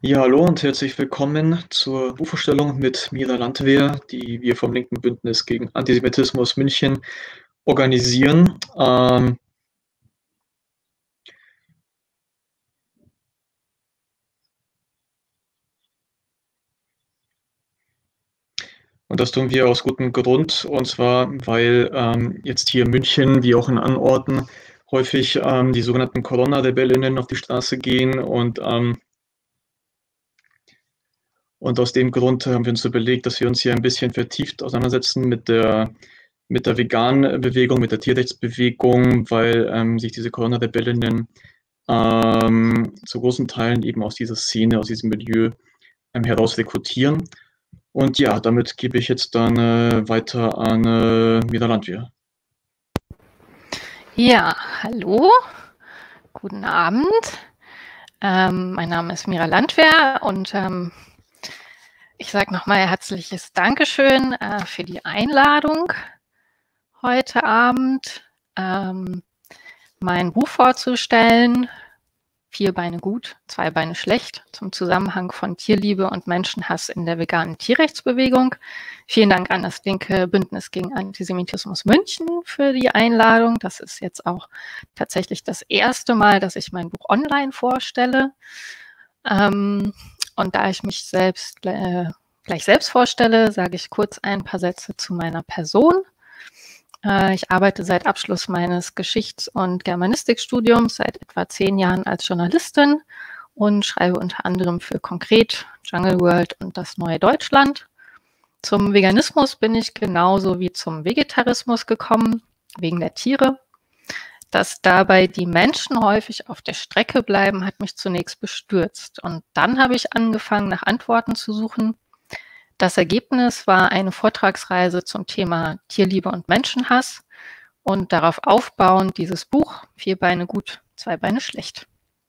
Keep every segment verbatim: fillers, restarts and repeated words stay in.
Ja, hallo und herzlich willkommen zur Buchvorstellung mit Mira Landwehr, die wir vom linken Bündnis gegen Antisemitismus München organisieren. Ähm, und das tun wir aus gutem Grund, und zwar, weil ähm, jetzt hier in München, wie auch in anderen Orten, häufig ähm, die sogenannten Corona-Rebellinnen auf die Straße gehen. Und, ähm, und aus dem Grund haben wir uns überlegt, dass wir uns hier ein bisschen vertieft auseinandersetzen mit der mit der veganen Bewegung, mit der Tierrechtsbewegung, weil ähm, sich diese Corona-Rebellinnen ähm, zu großen Teilen eben aus dieser Szene, aus diesem Milieu ähm, heraus rekrutieren. Und ja, damit gebe ich jetzt dann äh, weiter an äh, Mira Landwehr. Ja, hallo, guten Abend. Ähm, mein Name ist Mira Landwehr und ähm, ich sage nochmal herzliches Dankeschön äh, für die Einladung heute Abend, ähm, mein Buch vorzustellen. Vier Beine gut, zwei Beine schlecht, zum Zusammenhang von Tierliebe und Menschenhass in der veganen Tierrechtsbewegung. Vielen Dank an das linke Bündnis gegen Antisemitismus München für die Einladung. Das ist jetzt auch tatsächlich das erste Mal, dass ich mein Buch online vorstelle. Ähm, und da ich mich selbst äh, gleich selbst vorstelle, sage ich kurz ein paar Sätze zu meiner Person. Ich arbeite seit Abschluss meines Geschichts- und Germanistikstudiums seit etwa zehn Jahren als Journalistin und schreibe unter anderem für Konkret, Jungle World und Das Neue Deutschland. Zum Veganismus bin ich genauso wie zum Vegetarismus gekommen, wegen der Tiere. Dass dabei die Menschen häufig auf der Strecke bleiben, hat mich zunächst bestürzt. Und dann habe ich angefangen, nach Antworten zu suchen. Das Ergebnis war eine Vortragsreise zum Thema Tierliebe und Menschenhass und darauf aufbauend dieses Buch Vier Beine gut, zwei Beine schlecht.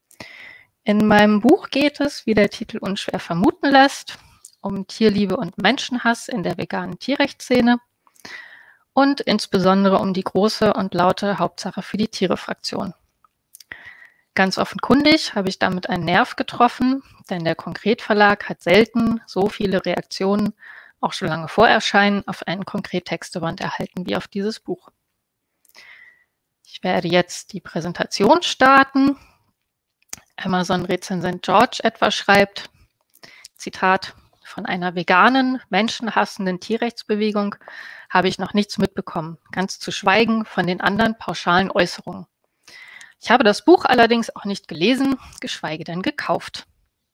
In meinem Buch geht es, wie der Titel unschwer vermuten lässt, um Tierliebe und Menschenhass in der veganen Tierrechtsszene und insbesondere um die große und laute Hauptsache für die Tiere-Fraktion. Ganz offenkundig habe ich damit einen Nerv getroffen, denn der Konkret-Verlag hat selten so viele Reaktionen, auch schon lange vor Erscheinen, auf einen Konkret-Texteband erhalten wie auf dieses Buch. Ich werde jetzt die Präsentation starten. Amazon-Rezensent George etwa schreibt, Zitat, von einer veganen, menschenhassenden Tierrechtsbewegung habe ich noch nichts mitbekommen, ganz zu schweigen von den anderen pauschalen Äußerungen. Ich habe das Buch allerdings auch nicht gelesen, geschweige denn gekauft.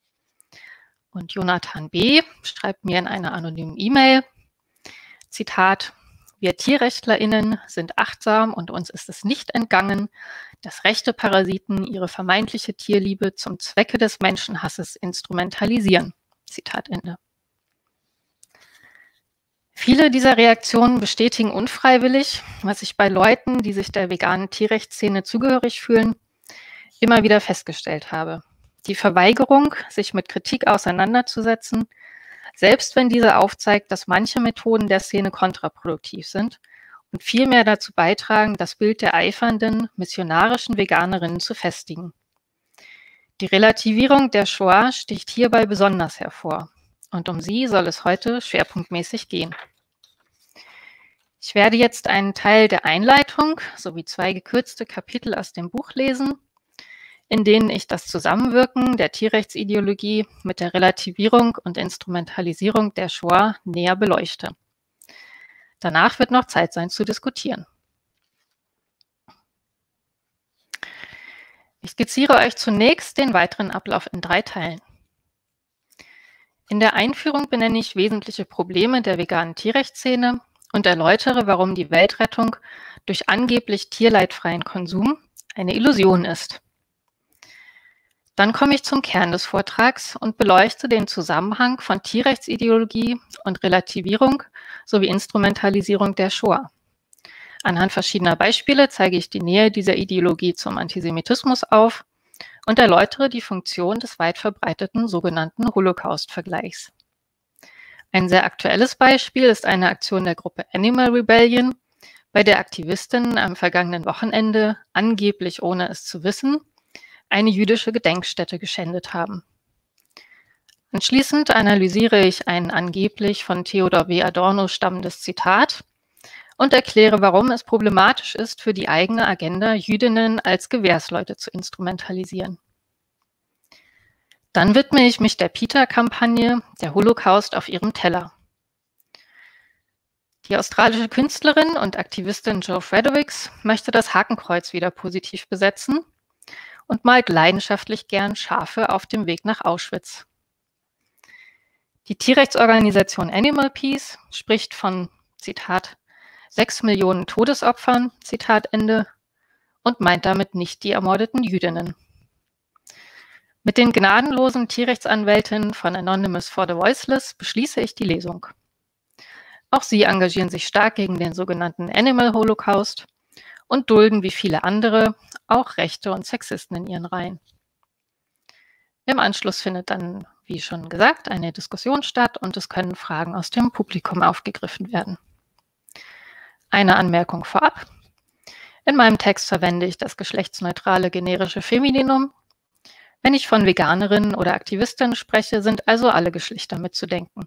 Und Jonathan B. schreibt mir in einer anonymen E-Mail, Zitat, wir TierrechtlerInnen sind achtsam und uns ist es nicht entgangen, dass rechte Parasiten ihre vermeintliche Tierliebe zum Zwecke des Menschenhasses instrumentalisieren. Zitat Ende. Viele dieser Reaktionen bestätigen unfreiwillig, was ich bei Leuten, die sich der veganen Tierrechtsszene zugehörig fühlen, immer wieder festgestellt habe. Die Verweigerung, sich mit Kritik auseinanderzusetzen, selbst wenn diese aufzeigt, dass manche Methoden der Szene kontraproduktiv sind und vielmehr dazu beitragen, das Bild der eifernden, missionarischen Veganerinnen zu festigen. Die Relativierung der Shoah sticht hierbei besonders hervor. Und um sie soll es heute schwerpunktmäßig gehen. Ich werde jetzt einen Teil der Einleitung sowie zwei gekürzte Kapitel aus dem Buch lesen, in denen ich das Zusammenwirken der Tierrechtsideologie mit der Relativierung und Instrumentalisierung der Shoah näher beleuchte. Danach wird noch Zeit sein zu diskutieren. Ich skizziere euch zunächst den weiteren Ablauf in drei Teilen. In der Einführung benenne ich wesentliche Probleme der veganen Tierrechtsszene und erläutere, warum die Weltrettung durch angeblich tierleidfreien Konsum eine Illusion ist. Dann komme ich zum Kern des Vortrags und beleuchte den Zusammenhang von Tierrechtsideologie und Relativierung sowie Instrumentalisierung der Shoah. Anhand verschiedener Beispiele zeige ich die Nähe dieser Ideologie zum Antisemitismus auf und erläutere die Funktion des weit verbreiteten sogenannten Holocaust-Vergleichs. Ein sehr aktuelles Beispiel ist eine Aktion der Gruppe Animal Rebellion, bei der Aktivistinnen am vergangenen Wochenende, angeblich ohne es zu wissen, eine jüdische Gedenkstätte geschändet haben. Anschließend analysiere ich ein angeblich von Theodor W. Adorno stammendes Zitat und erkläre, warum es problematisch ist, für die eigene Agenda Jüdinnen als Gewährsleute zu instrumentalisieren. Dann widme ich mich der PETA-Kampagne Der Holocaust auf ihrem Teller. Die australische Künstlerin und Aktivistin Jo Fredericks möchte das Hakenkreuz wieder positiv besetzen und malt leidenschaftlich gern Schafe auf dem Weg nach Auschwitz. Die Tierrechtsorganisation Animal Peace spricht von, Zitat, sechs Millionen Todesopfern, Zitat Ende, und meint damit nicht die ermordeten Jüdinnen. Mit den gnadenlosen Tierrechtsanwältinnen von Anonymous for the Voiceless beschließe ich die Lesung. Auch sie engagieren sich stark gegen den sogenannten Animal Holocaust und dulden wie viele andere auch Rechte und Sexisten in ihren Reihen. Im Anschluss findet dann, wie schon gesagt, eine Diskussion statt und es können Fragen aus dem Publikum aufgegriffen werden. Eine Anmerkung vorab. In meinem Text verwende ich das geschlechtsneutrale generische Femininum. Wenn ich von Veganerinnen oder Aktivistinnen spreche, sind also alle Geschlechter mitzudenken.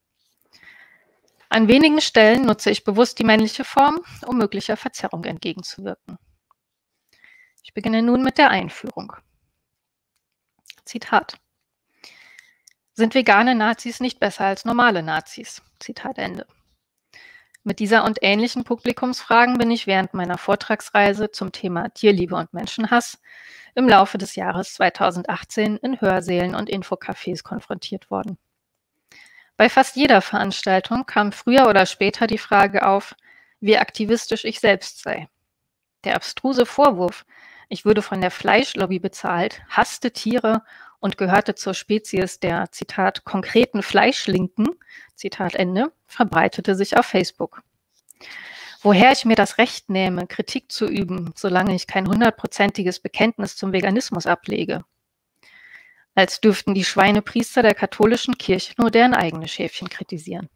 An wenigen Stellen nutze ich bewusst die männliche Form, um möglicher Verzerrung entgegenzuwirken. Ich beginne nun mit der Einführung. Zitat. Sind vegane Nazis nicht besser als normale Nazis? Zitat Ende. Mit dieser und ähnlichen Publikumsfragen bin ich während meiner Vortragsreise zum Thema Tierliebe und Menschenhass im Laufe des Jahres zweitausendachtzehn in Hörsälen und Infocafés konfrontiert worden. Bei fast jeder Veranstaltung kam früher oder später die Frage auf, wie aktivistisch ich selbst sei. Der abstruse Vorwurf, ich würde von der Fleischlobby bezahlt, hasste Tiere und gehörte zur Spezies der, Zitat, konkreten Fleischlinken, Zitat Ende, verbreitete sich auf Facebook. Woher ich mir das Recht nehme, Kritik zu üben, solange ich kein hundertprozentiges Bekenntnis zum Veganismus ablege. Als dürften die Schweinepriester der katholischen Kirche nur deren eigene Schäfchen kritisieren.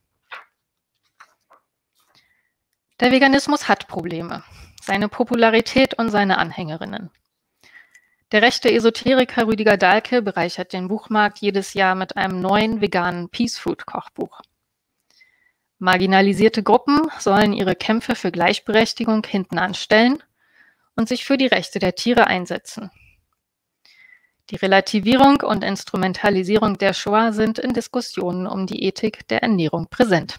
Der Veganismus hat Probleme, seine Popularität und seine Anhängerinnen. Der rechte Esoteriker Rüdiger Dahlke bereichert den Buchmarkt jedes Jahr mit einem neuen veganen Peace-Food-Kochbuch. Marginalisierte Gruppen sollen ihre Kämpfe für Gleichberechtigung hinten anstellen und sich für die Rechte der Tiere einsetzen. Die Relativierung und Instrumentalisierung der Shoah sind in Diskussionen um die Ethik der Ernährung präsent.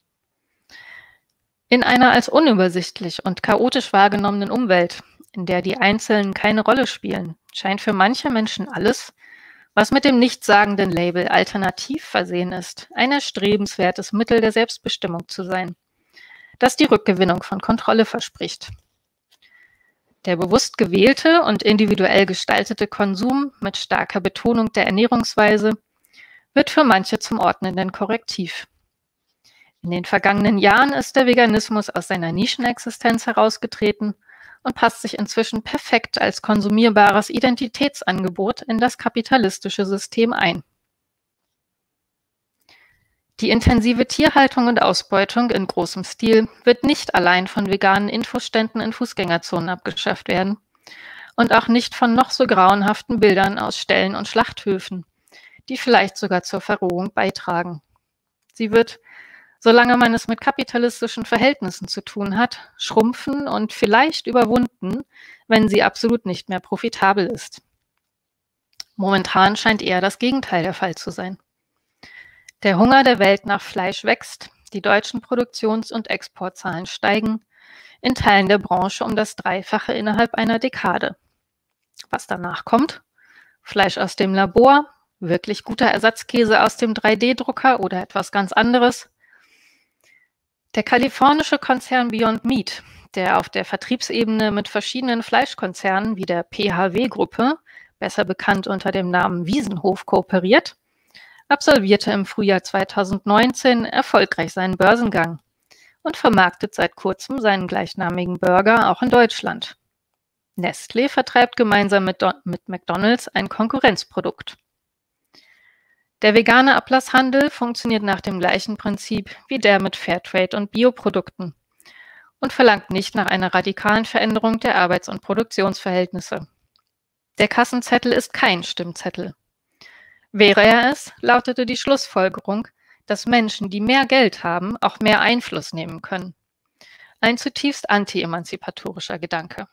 In einer als unübersichtlich und chaotisch wahrgenommenen Umwelt, in der die Einzelnen keine Rolle spielen, scheint für manche Menschen alles, was mit dem nichtssagenden Label alternativ versehen ist, ein erstrebenswertes Mittel der Selbstbestimmung zu sein, das die Rückgewinnung von Kontrolle verspricht. Der bewusst gewählte und individuell gestaltete Konsum mit starker Betonung der Ernährungsweise wird für manche zum ordnenden Korrektiv. In den vergangenen Jahren ist der Veganismus aus seiner Nischenexistenz herausgetreten und passt sich inzwischen perfekt als konsumierbares Identitätsangebot in das kapitalistische System ein. Die intensive Tierhaltung und Ausbeutung in großem Stil wird nicht allein von veganen Infoständen in Fußgängerzonen abgeschafft werden und auch nicht von noch so grauenhaften Bildern aus Ställen und Schlachthöfen, die vielleicht sogar zur Verrohung beitragen. Sie wird, solange man es mit kapitalistischen Verhältnissen zu tun hat, schrumpfen und vielleicht überwunden, wenn sie absolut nicht mehr profitabel ist. Momentan scheint eher das Gegenteil der Fall zu sein. Der Hunger der Welt nach Fleisch wächst, die deutschen Produktions- und Exportzahlen steigen, in Teilen der Branche um das Dreifache innerhalb einer Dekade. Was danach kommt? Fleisch aus dem Labor, wirklich guter Ersatzkäse aus dem drei D Drucker oder etwas ganz anderes? Der kalifornische Konzern Beyond Meat, der auf der Vertriebsebene mit verschiedenen Fleischkonzernen wie der P H W-Gruppe, besser bekannt unter dem Namen Wiesenhof, kooperiert, absolvierte im Frühjahr zweitausendneunzehn erfolgreich seinen Börsengang und vermarktet seit kurzem seinen gleichnamigen Burger auch in Deutschland. Nestlé vertreibt gemeinsam mit, mit McDonald's ein Konkurrenzprodukt. Der vegane Ablasshandel funktioniert nach dem gleichen Prinzip wie der mit Fairtrade und Bioprodukten und verlangt nicht nach einer radikalen Veränderung der Arbeits- und Produktionsverhältnisse. Der Kassenzettel ist kein Stimmzettel. Wäre er es, lautete die Schlussfolgerung, dass Menschen, die mehr Geld haben, auch mehr Einfluss nehmen können. Ein zutiefst anti-emanzipatorischer Gedanke.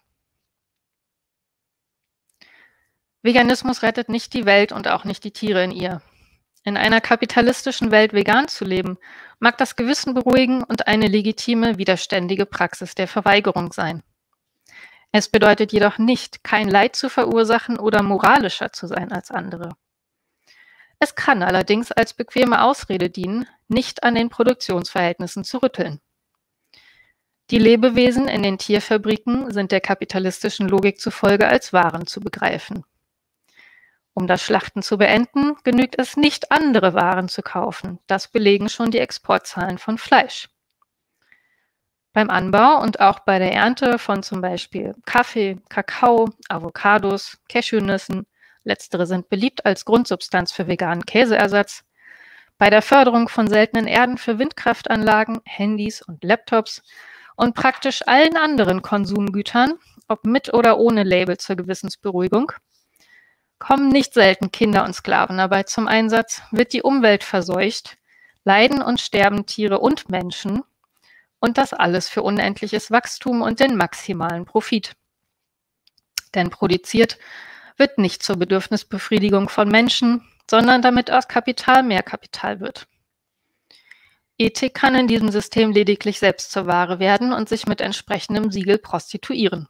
Veganismus rettet nicht die Welt und auch nicht die Tiere in ihr. In einer kapitalistischen Welt vegan zu leben, mag das Gewissen beruhigen und eine legitime, widerständige Praxis der Verweigerung sein. Es bedeutet jedoch nicht, kein Leid zu verursachen oder moralischer zu sein als andere. Es kann allerdings als bequeme Ausrede dienen, nicht an den Produktionsverhältnissen zu rütteln. Die Lebewesen in den Tierfabriken sind der kapitalistischen Logik zufolge als Waren zu begreifen. Um das Schlachten zu beenden, genügt es nicht, andere Waren zu kaufen. Das belegen schon die Exportzahlen von Fleisch. Beim Anbau und auch bei der Ernte von zum Beispiel Kaffee, Kakao, Avocados, Cashewnüssen, letztere sind beliebt als Grundsubstanz für veganen Käseersatz, bei der Förderung von seltenen Erden für Windkraftanlagen, Handys und Laptops und praktisch allen anderen Konsumgütern, ob mit oder ohne Label zur Gewissensberuhigung, kommen nicht selten Kinder- und Sklavenarbeit zum Einsatz, wird die Umwelt verseucht, leiden und sterben Tiere und Menschen und das alles für unendliches Wachstum und den maximalen Profit. Denn produziert wird nicht zur Bedürfnisbefriedigung von Menschen, sondern damit aus Kapital mehr Kapital wird. Ethik kann in diesem System lediglich selbst zur Ware werden und sich mit entsprechendem Siegel prostituieren.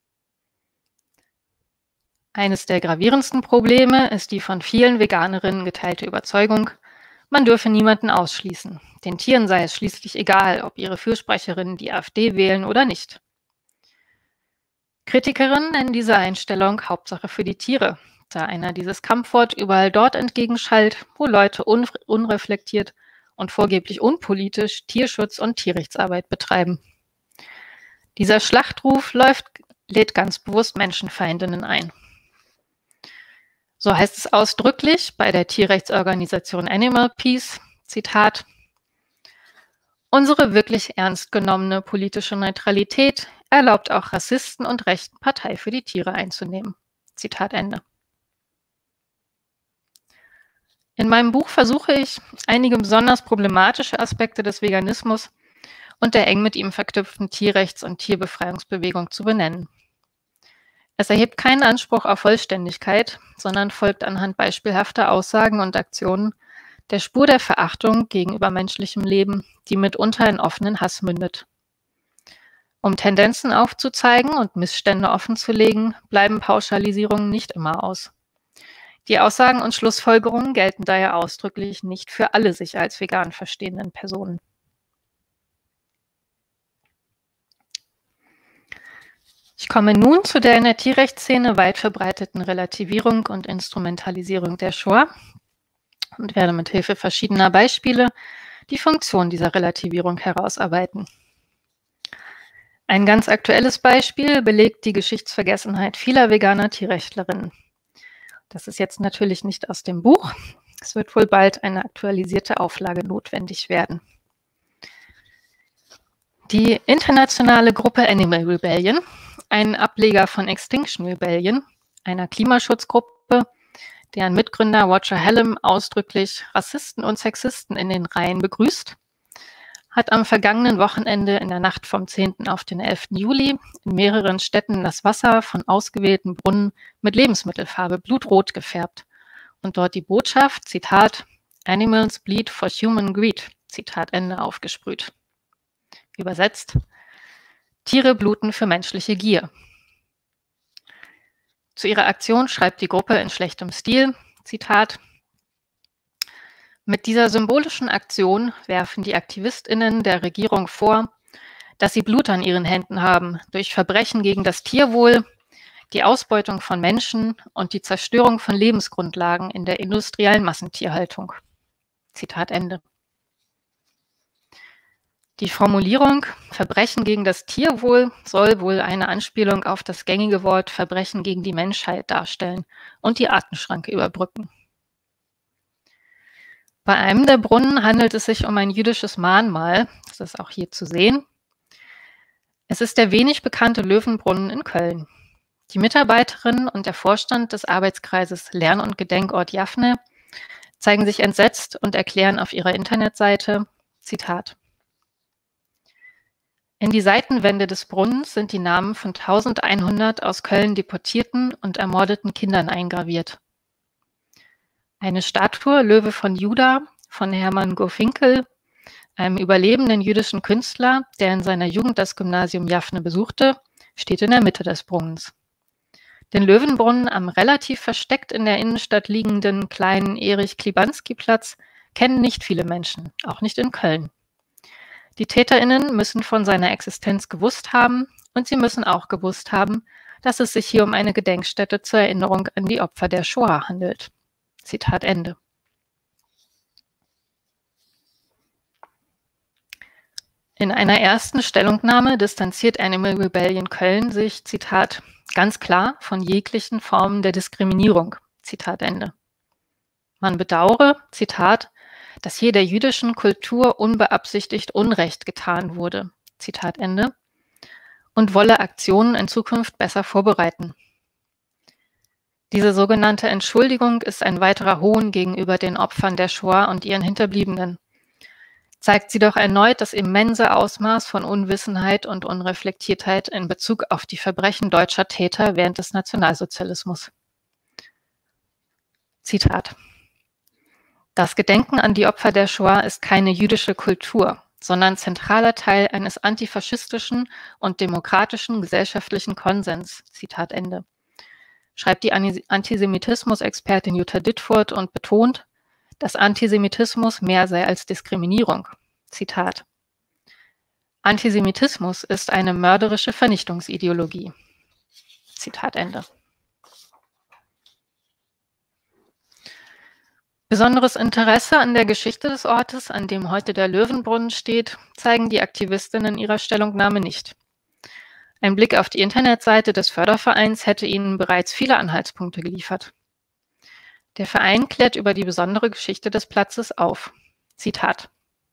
Eines der gravierendsten Probleme ist die von vielen Veganerinnen geteilte Überzeugung, man dürfe niemanden ausschließen. Den Tieren sei es schließlich egal, ob ihre Fürsprecherinnen die AfD wählen oder nicht. Kritikerinnen nennen diese Einstellung Hauptsache für die Tiere, da einer dieses Kampfwort überall dort entgegenschallt, wo Leute un unreflektiert und vorgeblich unpolitisch Tierschutz und Tierrechtsarbeit betreiben. Dieser Schlachtruf läuft, lädt ganz bewusst Menschenfeindinnen ein. So heißt es ausdrücklich bei der Tierrechtsorganisation Animal Peace, Zitat, unsere wirklich ernst genommene politische Neutralität erlaubt auch Rassisten und Rechten Partei für die Tiere einzunehmen. Zitat Ende. In meinem Buch versuche ich, einige besonders problematische Aspekte des Veganismus und der eng mit ihm verknüpften Tierrechts- und Tierbefreiungsbewegung zu benennen. Es erhebt keinen Anspruch auf Vollständigkeit, sondern folgt anhand beispielhafter Aussagen und Aktionen der Spur der Verachtung gegenüber menschlichem Leben, die mitunter in offenen Hass mündet. Um Tendenzen aufzuzeigen und Missstände offenzulegen, bleiben Pauschalisierungen nicht immer aus. Die Aussagen und Schlussfolgerungen gelten daher ausdrücklich nicht für alle sich als vegan verstehenden Personen. Ich komme nun zu der in der Tierrechtsszene weit verbreiteten Relativierung und Instrumentalisierung der Shoah und werde mit Hilfe verschiedener Beispiele die Funktion dieser Relativierung herausarbeiten. Ein ganz aktuelles Beispiel belegt die Geschichtsvergessenheit vieler veganer Tierrechtlerinnen. Das ist jetzt natürlich nicht aus dem Buch. Es wird wohl bald eine aktualisierte Auflage notwendig werden. Die internationale Gruppe Animal Rebellion, ein Ableger von Extinction Rebellion, einer Klimaschutzgruppe, deren Mitgründer Roger Hallam ausdrücklich Rassisten und Sexisten in den Reihen begrüßt, hat am vergangenen Wochenende in der Nacht vom zehnten auf den elften Juli in mehreren Städten das Wasser von ausgewählten Brunnen mit Lebensmittelfarbe blutrot gefärbt und dort die Botschaft, Zitat, Animals bleed for human greed, Zitat Ende, aufgesprüht. Übersetzt, Tiere bluten für menschliche Gier. Zu ihrer Aktion schreibt die Gruppe in schlechtem Stil, Zitat, mit dieser symbolischen Aktion werfen die AktivistInnen der Regierung vor, dass sie Blut an ihren Händen haben durch Verbrechen gegen das Tierwohl, die Ausbeutung von Menschen und die Zerstörung von Lebensgrundlagen in der industriellen Massentierhaltung. Zitat Ende. Die Formulierung Verbrechen gegen das Tierwohl soll wohl eine Anspielung auf das gängige Wort Verbrechen gegen die Menschheit darstellen und die Artenschranke überbrücken. Bei einem der Brunnen handelt es sich um ein jüdisches Mahnmal, das ist auch hier zu sehen. Es ist der wenig bekannte Löwenbrunnen in Köln. Die Mitarbeiterin und der Vorstand des Arbeitskreises Lern- und Gedenkort Jaffne zeigen sich entsetzt und erklären auf ihrer Internetseite, Zitat: In die Seitenwände des Brunnens sind die Namen von eintausendeinhundert aus Köln deportierten und ermordeten Kindern eingraviert. Eine Statue Löwe von Juda von Hermann Gurfinkel, einem überlebenden jüdischen Künstler, der in seiner Jugend das Gymnasium Jaffne besuchte, steht in der Mitte des Brunnens. Den Löwenbrunnen am relativ versteckt in der Innenstadt liegenden kleinen Erich-Klibanski-Platz kennen nicht viele Menschen, auch nicht in Köln. Die TäterInnen müssen von seiner Existenz gewusst haben und sie müssen auch gewusst haben, dass es sich hier um eine Gedenkstätte zur Erinnerung an die Opfer der Shoah handelt. Zitat Ende. In einer ersten Stellungnahme distanziert Animal Rebellion Köln sich, Zitat, ganz klar von jeglichen Formen der Diskriminierung, Zitat Ende. Man bedauere, Zitat, dass hier der jüdischen Kultur unbeabsichtigt Unrecht getan wurde, Zitat Ende, und wolle Aktionen in Zukunft besser vorbereiten. Diese sogenannte Entschuldigung ist ein weiterer Hohn gegenüber den Opfern der Shoah und ihren Hinterbliebenen. Zeigt sie doch erneut das immense Ausmaß von Unwissenheit und Unreflektiertheit in Bezug auf die Verbrechen deutscher Täter während des Nationalsozialismus. Zitat: Das Gedenken an die Opfer der Shoah ist keine jüdische Kultur, sondern zentraler Teil eines antifaschistischen und demokratischen gesellschaftlichen Konsens. Zitat Ende. Schreibt die Antisemitismus-Expertin Jutta Dittfurt und betont, dass Antisemitismus mehr sei als Diskriminierung. Zitat: Antisemitismus ist eine mörderische Vernichtungsideologie. Zitat Ende. Besonderes Interesse an der Geschichte des Ortes, an dem heute der Löwenbrunnen steht, zeigen die Aktivistinnen ihrer Stellungnahme nicht. Ein Blick auf die Internetseite des Fördervereins hätte ihnen bereits viele Anhaltspunkte geliefert. Der Verein klärt über die besondere Geschichte des Platzes auf. Zitat: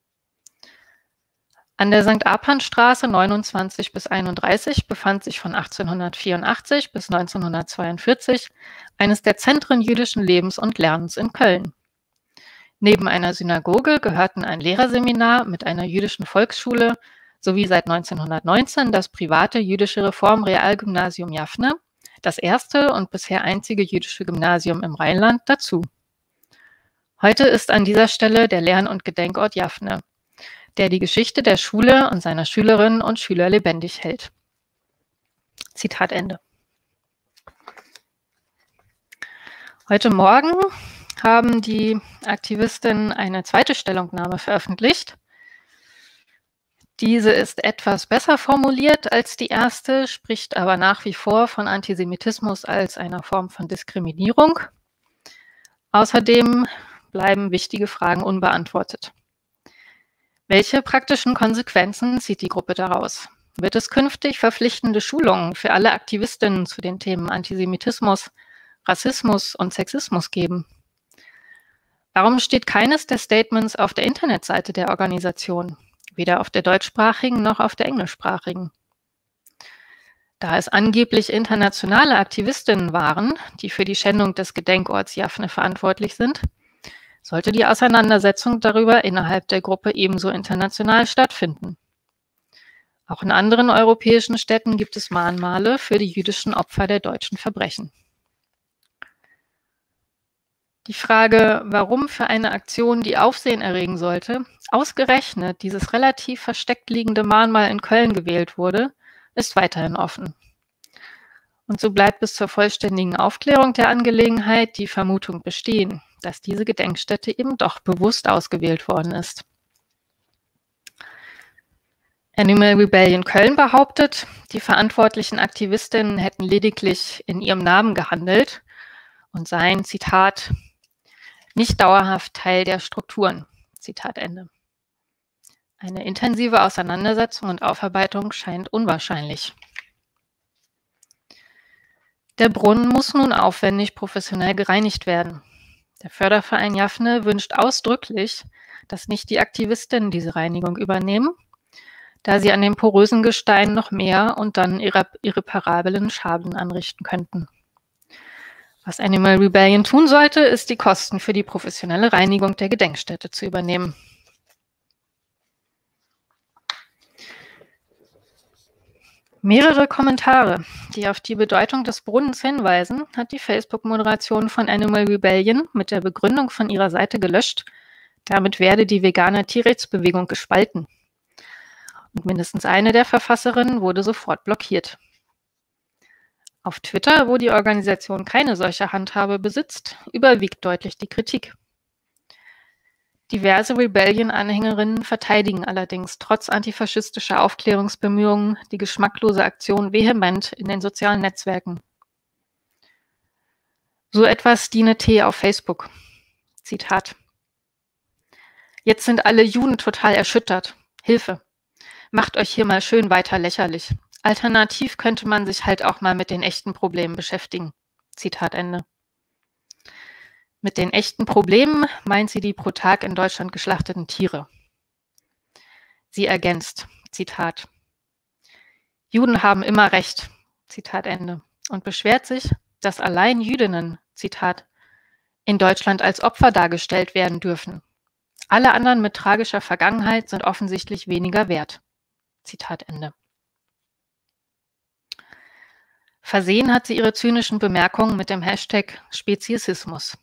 An der Sankt Arpan-Straße neunundzwanzig bis einunddreißig befand sich von achtzehnhundertvierundachtzig bis neunzehnhundertzweiundvierzig eines der Zentren jüdischen Lebens und Lernens in Köln. Neben einer Synagoge gehörten ein Lehrerseminar mit einer jüdischen Volksschule sowie seit neunzehnhundertneunzehn das private jüdische Reformrealgymnasium Jaffne, das erste und bisher einzige jüdische Gymnasium im Rheinland, dazu. Heute ist an dieser Stelle der Lern- und Gedenkort Jaffne, der die Geschichte der Schule und seiner Schülerinnen und Schüler lebendig hält. Zitat Ende. Heute Morgen haben die Aktivistinnen eine zweite Stellungnahme veröffentlicht. Diese ist etwas besser formuliert als die erste, spricht aber nach wie vor von Antisemitismus als einer Form von Diskriminierung. Außerdem bleiben wichtige Fragen unbeantwortet. Welche praktischen Konsequenzen zieht die Gruppe daraus? Wird es künftig verpflichtende Schulungen für alle Aktivistinnen zu den Themen Antisemitismus, Rassismus und Sexismus geben? Warum steht keines der Statements auf der Internetseite der Organisation? Weder auf der deutschsprachigen noch auf der englischsprachigen. Da es angeblich internationale Aktivistinnen waren, die für die Schändung des Gedenkorts Jaffne verantwortlich sind, sollte die Auseinandersetzung darüber innerhalb der Gruppe ebenso international stattfinden. Auch in anderen europäischen Städten gibt es Mahnmale für die jüdischen Opfer der deutschen Verbrechen. Die Frage, warum für eine Aktion, die Aufsehen erregen sollte, ausgerechnet dieses relativ versteckt liegende Mahnmal in Köln gewählt wurde, ist weiterhin offen. Und so bleibt bis zur vollständigen Aufklärung der Angelegenheit die Vermutung bestehen, dass diese Gedenkstätte eben doch bewusst ausgewählt worden ist. Animal Rebellion Köln behauptet, die verantwortlichen Aktivistinnen hätten lediglich in ihrem Namen gehandelt und seien, Zitat, nicht dauerhaft Teil der Strukturen. Zitat Ende. Eine intensive Auseinandersetzung und Aufarbeitung scheint unwahrscheinlich. Der Brunnen muss nun aufwendig professionell gereinigt werden. Der Förderverein Jaffne wünscht ausdrücklich, dass nicht die Aktivistinnen diese Reinigung übernehmen, da sie an dem porösen Gestein noch mehr und dann irreparablen Schaden anrichten könnten. Was Animal Rebellion tun sollte, ist, die Kosten für die professionelle Reinigung der Gedenkstätte zu übernehmen. Mehrere Kommentare, die auf die Bedeutung des Brunnens hinweisen, hat die Facebook-Moderation von Animal Rebellion mit der Begründung von ihrer Seite gelöscht, damit werde die vegane Tierrechtsbewegung gespalten. Und mindestens eine der Verfasserinnen wurde sofort blockiert. Auf Twitter, wo die Organisation keine solche Handhabe besitzt, überwiegt deutlich die Kritik. Diverse Rebellion-Anhängerinnen verteidigen allerdings trotz antifaschistischer Aufklärungsbemühungen die geschmacklose Aktion vehement in den sozialen Netzwerken. So etwas Stine T. auf Facebook. Zitat: Jetzt sind alle Juden total erschüttert. Hilfe. Macht euch hier mal schön weiter lächerlich. Alternativ könnte man sich halt auch mal mit den echten Problemen beschäftigen. Zitat Ende. Mit den echten Problemen meint sie die pro Tag in Deutschland geschlachteten Tiere. Sie ergänzt, Zitat: Juden haben immer Recht, Zitat Ende, und beschwert sich, dass allein Jüdinnen, Zitat, in Deutschland als Opfer dargestellt werden dürfen. Alle anderen mit tragischer Vergangenheit sind offensichtlich weniger wert. Zitat Ende. Versehen hat sie ihre zynischen Bemerkungen mit dem Hashtag Speziesismus.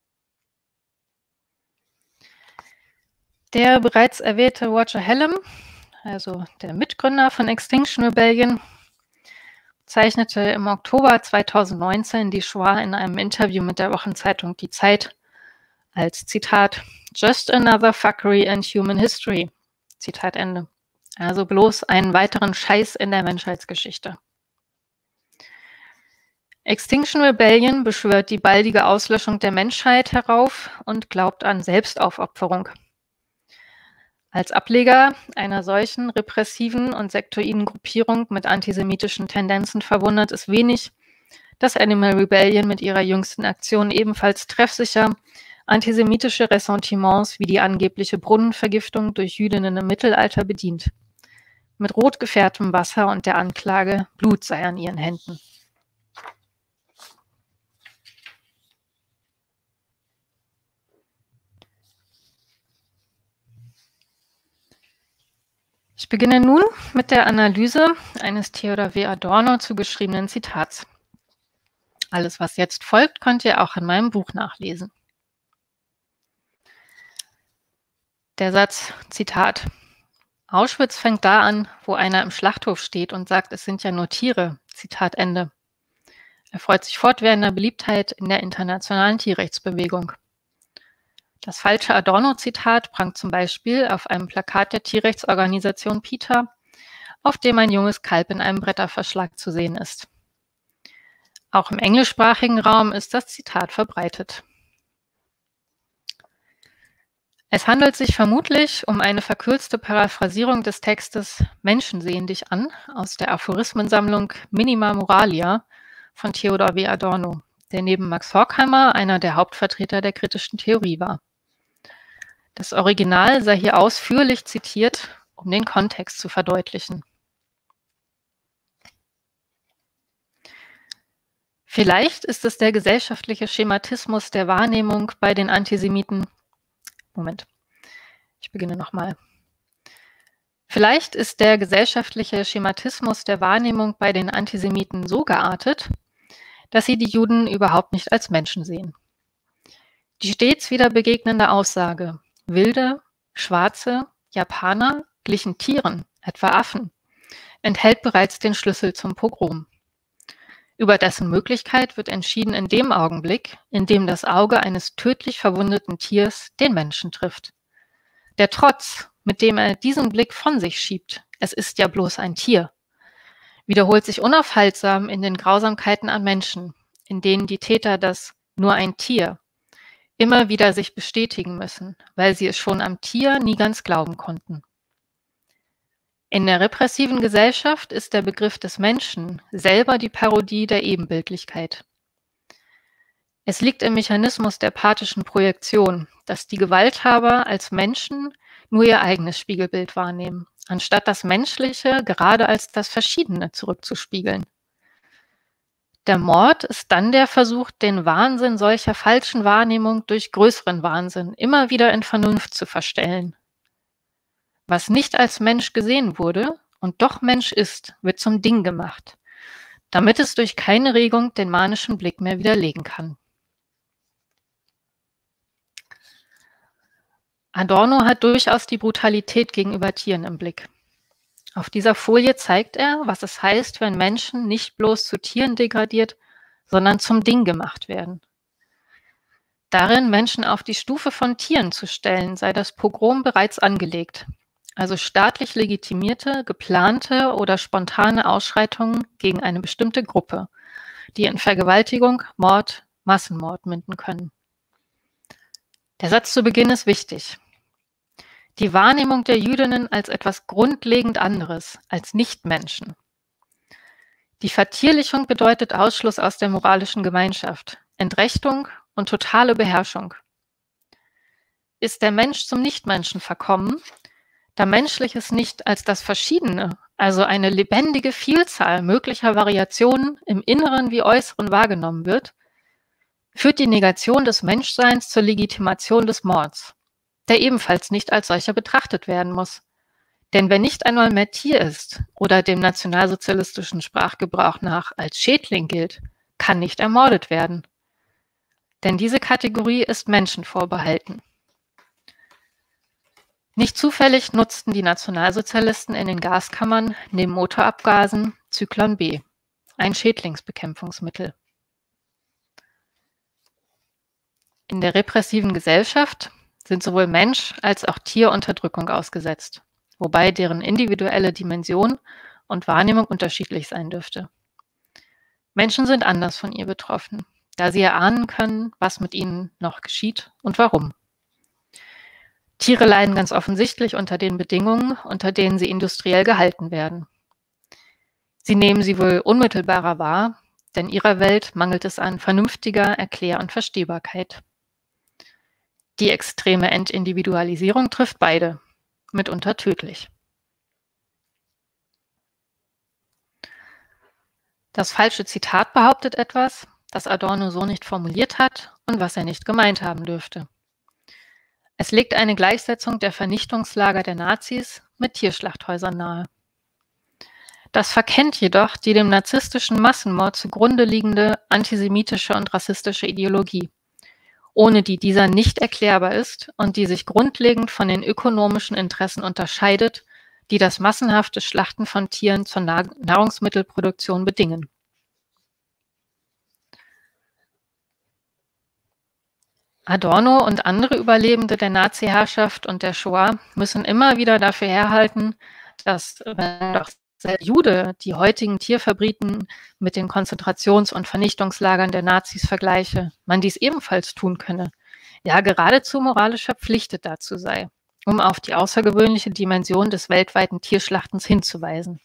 Der bereits erwähnte Roger Hallam, also der Mitgründer von Extinction Rebellion, zeichnete im Oktober zweitausendneunzehn die Shoah in einem Interview mit der Wochenzeitung Die Zeit als, Zitat, just another fuckery in human history, Zitat Ende. Also bloß einen weiteren Scheiß in der Menschheitsgeschichte. Extinction Rebellion beschwört die baldige Auslöschung der Menschheit herauf und glaubt an Selbstaufopferung. Als Ableger einer solchen repressiven und sektoiden Gruppierung mit antisemitischen Tendenzen verwundert es wenig, dass Animal Rebellion mit ihrer jüngsten Aktion ebenfalls treffsicher antisemitische Ressentiments wie die angebliche Brunnenvergiftung durch Jüdinnen im Mittelalter bedient. Mit rot gefärbtem Wasser und der Anklage, Blut sei an ihren Händen. Ich beginne nun mit der Analyse eines Theodor W. Adorno zugeschriebenen Zitats. Alles, was jetzt folgt, könnt ihr auch in meinem Buch nachlesen. Der Satz, Zitat: Auschwitz fängt da an, wo einer im Schlachthof steht und sagt, es sind ja nur Tiere. Zitat Ende. Er freut sich fortwährender Beliebtheit in der internationalen Tierrechtsbewegung. Das falsche Adorno-Zitat prangt zum Beispiel auf einem Plakat der Tierrechtsorganisation PETA, auf dem ein junges Kalb in einem Bretterverschlag zu sehen ist. Auch im englischsprachigen Raum ist das Zitat verbreitet. Es handelt sich vermutlich um eine verkürzte Paraphrasierung des Textes Menschen sehen dich an aus der Aphorismensammlung Minima Moralia von Theodor W. Adorno, der neben Max Horkheimer einer der Hauptvertreter der kritischen Theorie war. Das Original sei hier ausführlich zitiert, um den Kontext zu verdeutlichen. Vielleicht ist es der gesellschaftliche Schematismus der Wahrnehmung bei den Antisemiten. Moment, ich beginne nochmal. Vielleicht ist der gesellschaftliche Schematismus der Wahrnehmung bei den Antisemiten so geartet, dass sie die Juden überhaupt nicht als Menschen sehen. Die stets wieder begegnende Aussage, Wilde, Schwarze, Japaner glichen Tieren, etwa Affen, enthält bereits den Schlüssel zum Pogrom. Über dessen Möglichkeit wird entschieden in dem Augenblick, in dem das Auge eines tödlich verwundeten Tiers den Menschen trifft. Der Trotz, mit dem er diesen Blick von sich schiebt, es ist ja bloß ein Tier, wiederholt sich unaufhaltsam in den Grausamkeiten an Menschen, in denen die Täter das nur ein Tier immer wieder sich bestätigen müssen, weil sie es schon am Tier nie ganz glauben konnten. In der repressiven Gesellschaft ist der Begriff des Menschen selber die Parodie der Ebenbildlichkeit. Es liegt im Mechanismus der pathischen Projektion, dass die Gewalthaber als Menschen nur ihr eigenes Spiegelbild wahrnehmen, anstatt das Menschliche gerade als das Verschiedene zurückzuspiegeln. Der Mord ist dann der Versuch, den Wahnsinn solcher falschen Wahrnehmung durch größeren Wahnsinn immer wieder in Vernunft zu verstellen. Was nicht als Mensch gesehen wurde und doch Mensch ist, wird zum Ding gemacht, damit es durch keine Regung den manischen Blick mehr widerlegen kann. Adorno hat durchaus die Brutalität gegenüber Tieren im Blick. Auf dieser Folie zeigt er, was es heißt, wenn Menschen nicht bloß zu Tieren degradiert, sondern zum Ding gemacht werden. Darin, Menschen auf die Stufe von Tieren zu stellen, sei das Pogrom bereits angelegt, also staatlich legitimierte, geplante oder spontane Ausschreitungen gegen eine bestimmte Gruppe, die in Vergewaltigung, Mord, Massenmord münden können. Der Satz zu Beginn ist wichtig. Die Wahrnehmung der Jüdinnen als etwas grundlegend anderes, als Nichtmenschen. Die Vertierlichung bedeutet Ausschluss aus der moralischen Gemeinschaft, Entrechtung und totale Beherrschung. Ist der Mensch zum Nichtmenschen verkommen, da Menschliches nicht als das Verschiedene, also eine lebendige Vielzahl möglicher Variationen im Inneren wie Äußeren wahrgenommen wird, führt die Negation des Menschseins zur Legitimation des Mords, der ebenfalls nicht als solcher betrachtet werden muss. Denn wer nicht einmal mehr Tier ist oder dem nationalsozialistischen Sprachgebrauch nach als Schädling gilt, kann nicht ermordet werden. Denn diese Kategorie ist Menschen vorbehalten. Nicht zufällig nutzten die Nationalsozialisten in den Gaskammern neben Motorabgasen Zyklon B, ein Schädlingsbekämpfungsmittel. In der repressiven Gesellschaft sind sowohl Mensch als auch Tier Unterdrückung ausgesetzt, wobei deren individuelle Dimension und Wahrnehmung unterschiedlich sein dürfte. Menschen sind anders von ihr betroffen, da sie erahnen können, was mit ihnen noch geschieht und warum. Tiere leiden ganz offensichtlich unter den Bedingungen, unter denen sie industriell gehalten werden. Sie nehmen sie wohl unmittelbarer wahr, denn ihrer Welt mangelt es an vernünftiger Erklär- und Verstehbarkeit. Die extreme Entindividualisierung trifft beide, mitunter tödlich. Das falsche Zitat behauptet etwas, das Adorno so nicht formuliert hat und was er nicht gemeint haben dürfte. Es legt eine Gleichsetzung der Vernichtungslager der Nazis mit Tierschlachthäusern nahe. Das verkennt jedoch die dem narzisstischen Massenmord zugrunde liegende antisemitische und rassistische Ideologie, ohne die dieser nicht erklärbar ist und die sich grundlegend von den ökonomischen Interessen unterscheidet, die das massenhafte Schlachten von Tieren zur Nahrungsmittelproduktion bedingen. Adorno und andere Überlebende der Nazi-Herrschaft und der Shoah müssen immer wieder dafür herhalten, dass, wenn doch der Jude die heutigen Tierfabriken mit den Konzentrations- und Vernichtungslagern der Nazis vergleiche, man dies ebenfalls tun könne, ja geradezu moralisch verpflichtet dazu sei, um auf die außergewöhnliche Dimension des weltweiten Tierschlachtens hinzuweisen.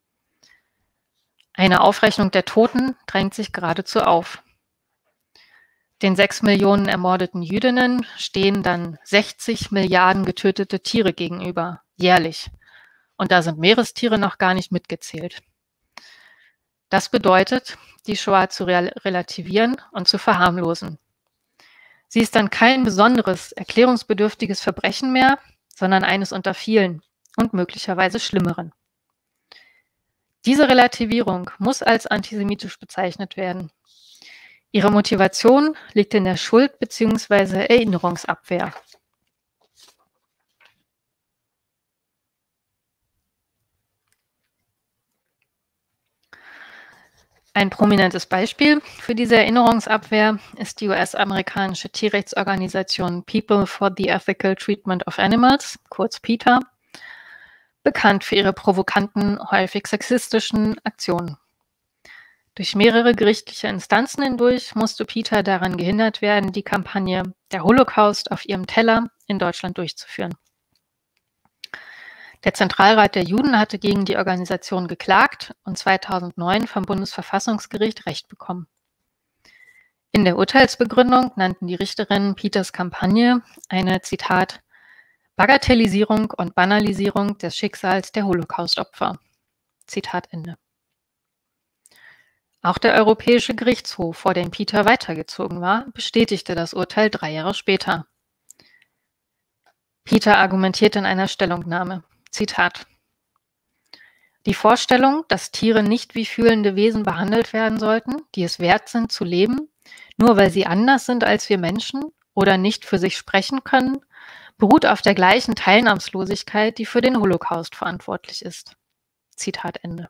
Eine Aufrechnung der Toten drängt sich geradezu auf. Den sechs Millionen ermordeten Jüdinnen stehen dann sechzig Milliarden getötete Tiere gegenüber, jährlich. Und da sind Meerestiere noch gar nicht mitgezählt. Das bedeutet, die Shoah zu relativieren und zu verharmlosen. Sie ist dann kein besonderes, erklärungsbedürftiges Verbrechen mehr, sondern eines unter vielen und möglicherweise schlimmeren. Diese Relativierung muss als antisemitisch bezeichnet werden. Ihre Motivation liegt in der Schuld- bzw. Erinnerungsabwehr. Ein prominentes Beispiel für diese Erinnerungsabwehr ist die U S-amerikanische Tierrechtsorganisation People for the Ethical Treatment of Animals, kurz PETA, bekannt für ihre provokanten, häufig sexistischen Aktionen. Durch mehrere gerichtliche Instanzen hindurch musste PETA daran gehindert werden, die Kampagne Der Holocaust auf ihrem Teller in Deutschland durchzuführen. Der Zentralrat der Juden hatte gegen die Organisation geklagt und zweitausendneun vom Bundesverfassungsgericht Recht bekommen. In der Urteilsbegründung nannten die Richterinnen PETAs Kampagne eine, Zitat, Bagatellisierung und Banalisierung des Schicksals der Holocaust-Opfer. Zitat Ende. Auch der Europäische Gerichtshof, vor dem Peter weitergezogen war, bestätigte das Urteil drei Jahre später. Peter argumentiert in einer Stellungnahme, Zitat: Die Vorstellung, dass Tiere nicht wie fühlende Wesen behandelt werden sollten, die es wert sind zu leben, nur weil sie anders sind als wir Menschen oder nicht für sich sprechen können, beruht auf der gleichen Teilnahmslosigkeit, die für den Holocaust verantwortlich ist. Zitat Ende.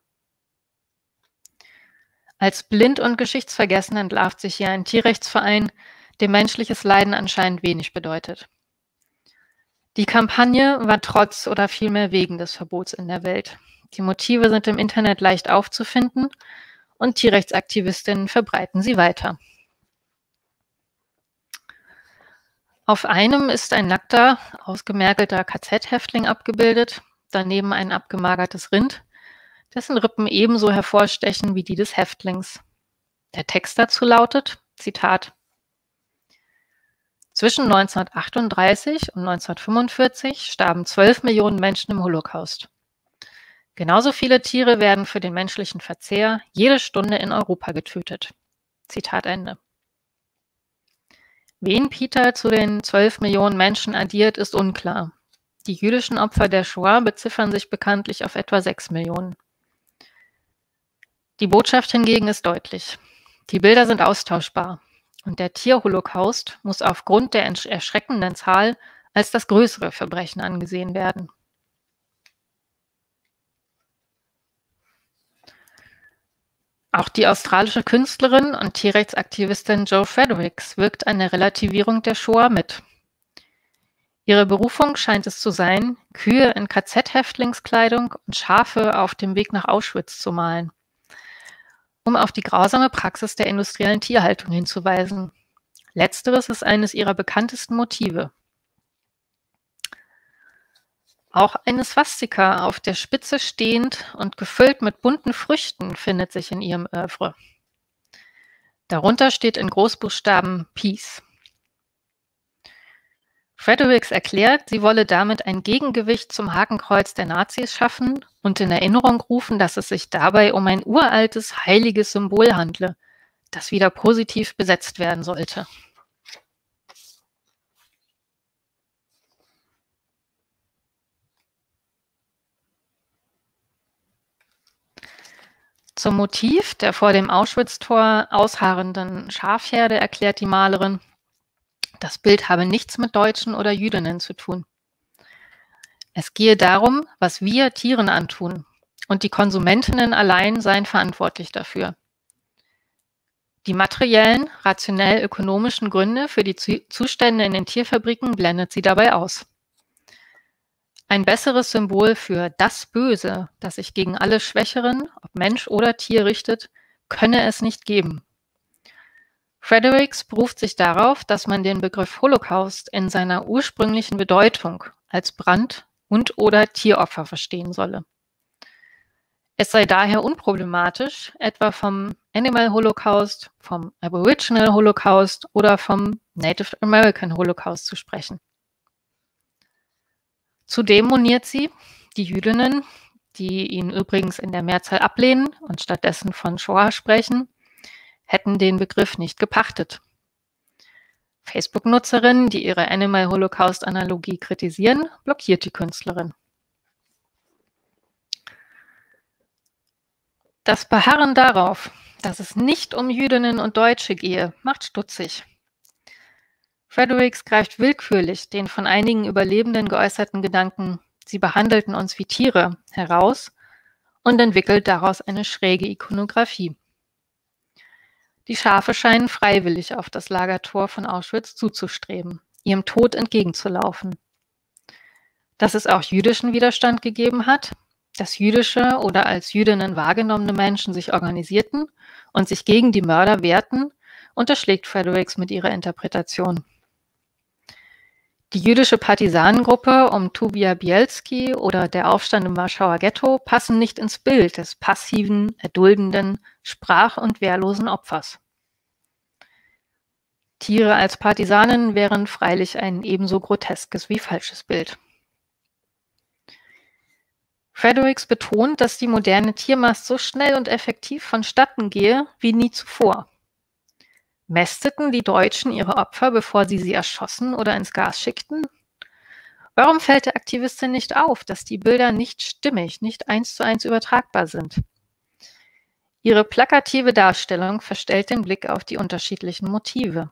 Als blind und geschichtsvergessen entlarvt sich hier ein Tierrechtsverein, dem menschliches Leiden anscheinend wenig bedeutet. Die Kampagne war trotz oder vielmehr wegen des Verbots in der Welt. Die Motive sind im Internet leicht aufzufinden und Tierrechtsaktivistinnen verbreiten sie weiter. Auf einem ist ein nackter, ausgemergelter K Z-Häftling abgebildet, daneben ein abgemagertes Rind, dessen Rippen ebenso hervorstechen wie die des Häftlings. Der Text dazu lautet, Zitat: Zwischen neunzehnhundertachtunddreißig und neunzehnhundertfünfundvierzig starben zwölf Millionen Menschen im Holocaust. Genauso viele Tiere werden für den menschlichen Verzehr jede Stunde in Europa getötet. Zitat Ende. Wen Peter zu den zwölf Millionen Menschen addiert, ist unklar. Die jüdischen Opfer der Shoah beziffern sich bekanntlich auf etwa sechs Millionen. Die Botschaft hingegen ist deutlich. Die Bilder sind austauschbar und der Tierholocaust muss aufgrund der erschreckenden Zahl als das größere Verbrechen angesehen werden. Auch die australische Künstlerin und Tierrechtsaktivistin Jo Fredericks wirkt an der Relativierung der Shoah mit. Ihre Berufung scheint es zu sein, Kühe in K Z-Häftlingskleidung und Schafe auf dem Weg nach Auschwitz zu malen, um auf die grausame Praxis der industriellen Tierhaltung hinzuweisen. Letzteres ist eines ihrer bekanntesten Motive. Auch eine Swastika auf der Spitze stehend und gefüllt mit bunten Früchten findet sich in ihrem Œuvre. Darunter steht in Großbuchstaben Peace. Fredericks erklärt, sie wolle damit ein Gegengewicht zum Hakenkreuz der Nazis schaffen und in Erinnerung rufen, dass es sich dabei um ein uraltes, heiliges Symbol handle, das wieder positiv besetzt werden sollte. Zum Motiv der vor dem Auschwitz-Tor ausharrenden Schafherde erklärt die Malerin, das Bild habe nichts mit Deutschen oder Jüdinnen zu tun. Es gehe darum, was wir Tieren antun, und die Konsumentinnen allein seien verantwortlich dafür. Die materiellen, rationell-ökonomischen Gründe für die Zustände in den Tierfabriken blendet sie dabei aus. Ein besseres Symbol für das Böse, das sich gegen alle Schwächeren, ob Mensch oder Tier, richtet, könne es nicht geben. Fredericks beruft sich darauf, dass man den Begriff Holocaust in seiner ursprünglichen Bedeutung als Brand- und oder Tieropfer verstehen solle. Es sei daher unproblematisch, etwa vom Animal Holocaust, vom Aboriginal Holocaust oder vom Native American Holocaust zu sprechen. Zudem moniert sie, die Jüdinnen, die ihn übrigens in der Mehrzahl ablehnen und stattdessen von Shoah sprechen, hätten den Begriff nicht gepachtet. Facebook-Nutzerinnen, die ihre Animal Holocaust-Analogie kritisieren, blockiert die Künstlerin. Das Beharren darauf, dass es nicht um Jüdinnen und Deutsche gehe, macht stutzig. Fredericks greift willkürlich den von einigen Überlebenden geäußerten Gedanken, sie behandelten uns wie Tiere, heraus und entwickelt daraus eine schräge Ikonographie. Die Schafe scheinen freiwillig auf das Lagertor von Auschwitz zuzustreben, ihrem Tod entgegenzulaufen. Dass es auch jüdischen Widerstand gegeben hat, dass jüdische oder als Jüdinnen wahrgenommene Menschen sich organisierten und sich gegen die Mörder wehrten, unterschlägt Fredericks mit ihrer Interpretation. Die jüdische Partisanengruppe um Tuvia Bielski oder der Aufstand im Warschauer Ghetto passen nicht ins Bild des passiven, erduldenden, sprach- und wehrlosen Opfers. Tiere als Partisanen wären freilich ein ebenso groteskes wie falsches Bild. Fredericks betont, dass die moderne Tiermast so schnell und effektiv vonstatten gehe wie nie zuvor. Mästeten die Deutschen ihre Opfer, bevor sie sie erschossen oder ins Gas schickten? Warum fällt der Aktivistin nicht auf, dass die Bilder nicht stimmig, nicht eins zu eins übertragbar sind? Ihre plakative Darstellung verstellt den Blick auf die unterschiedlichen Motive.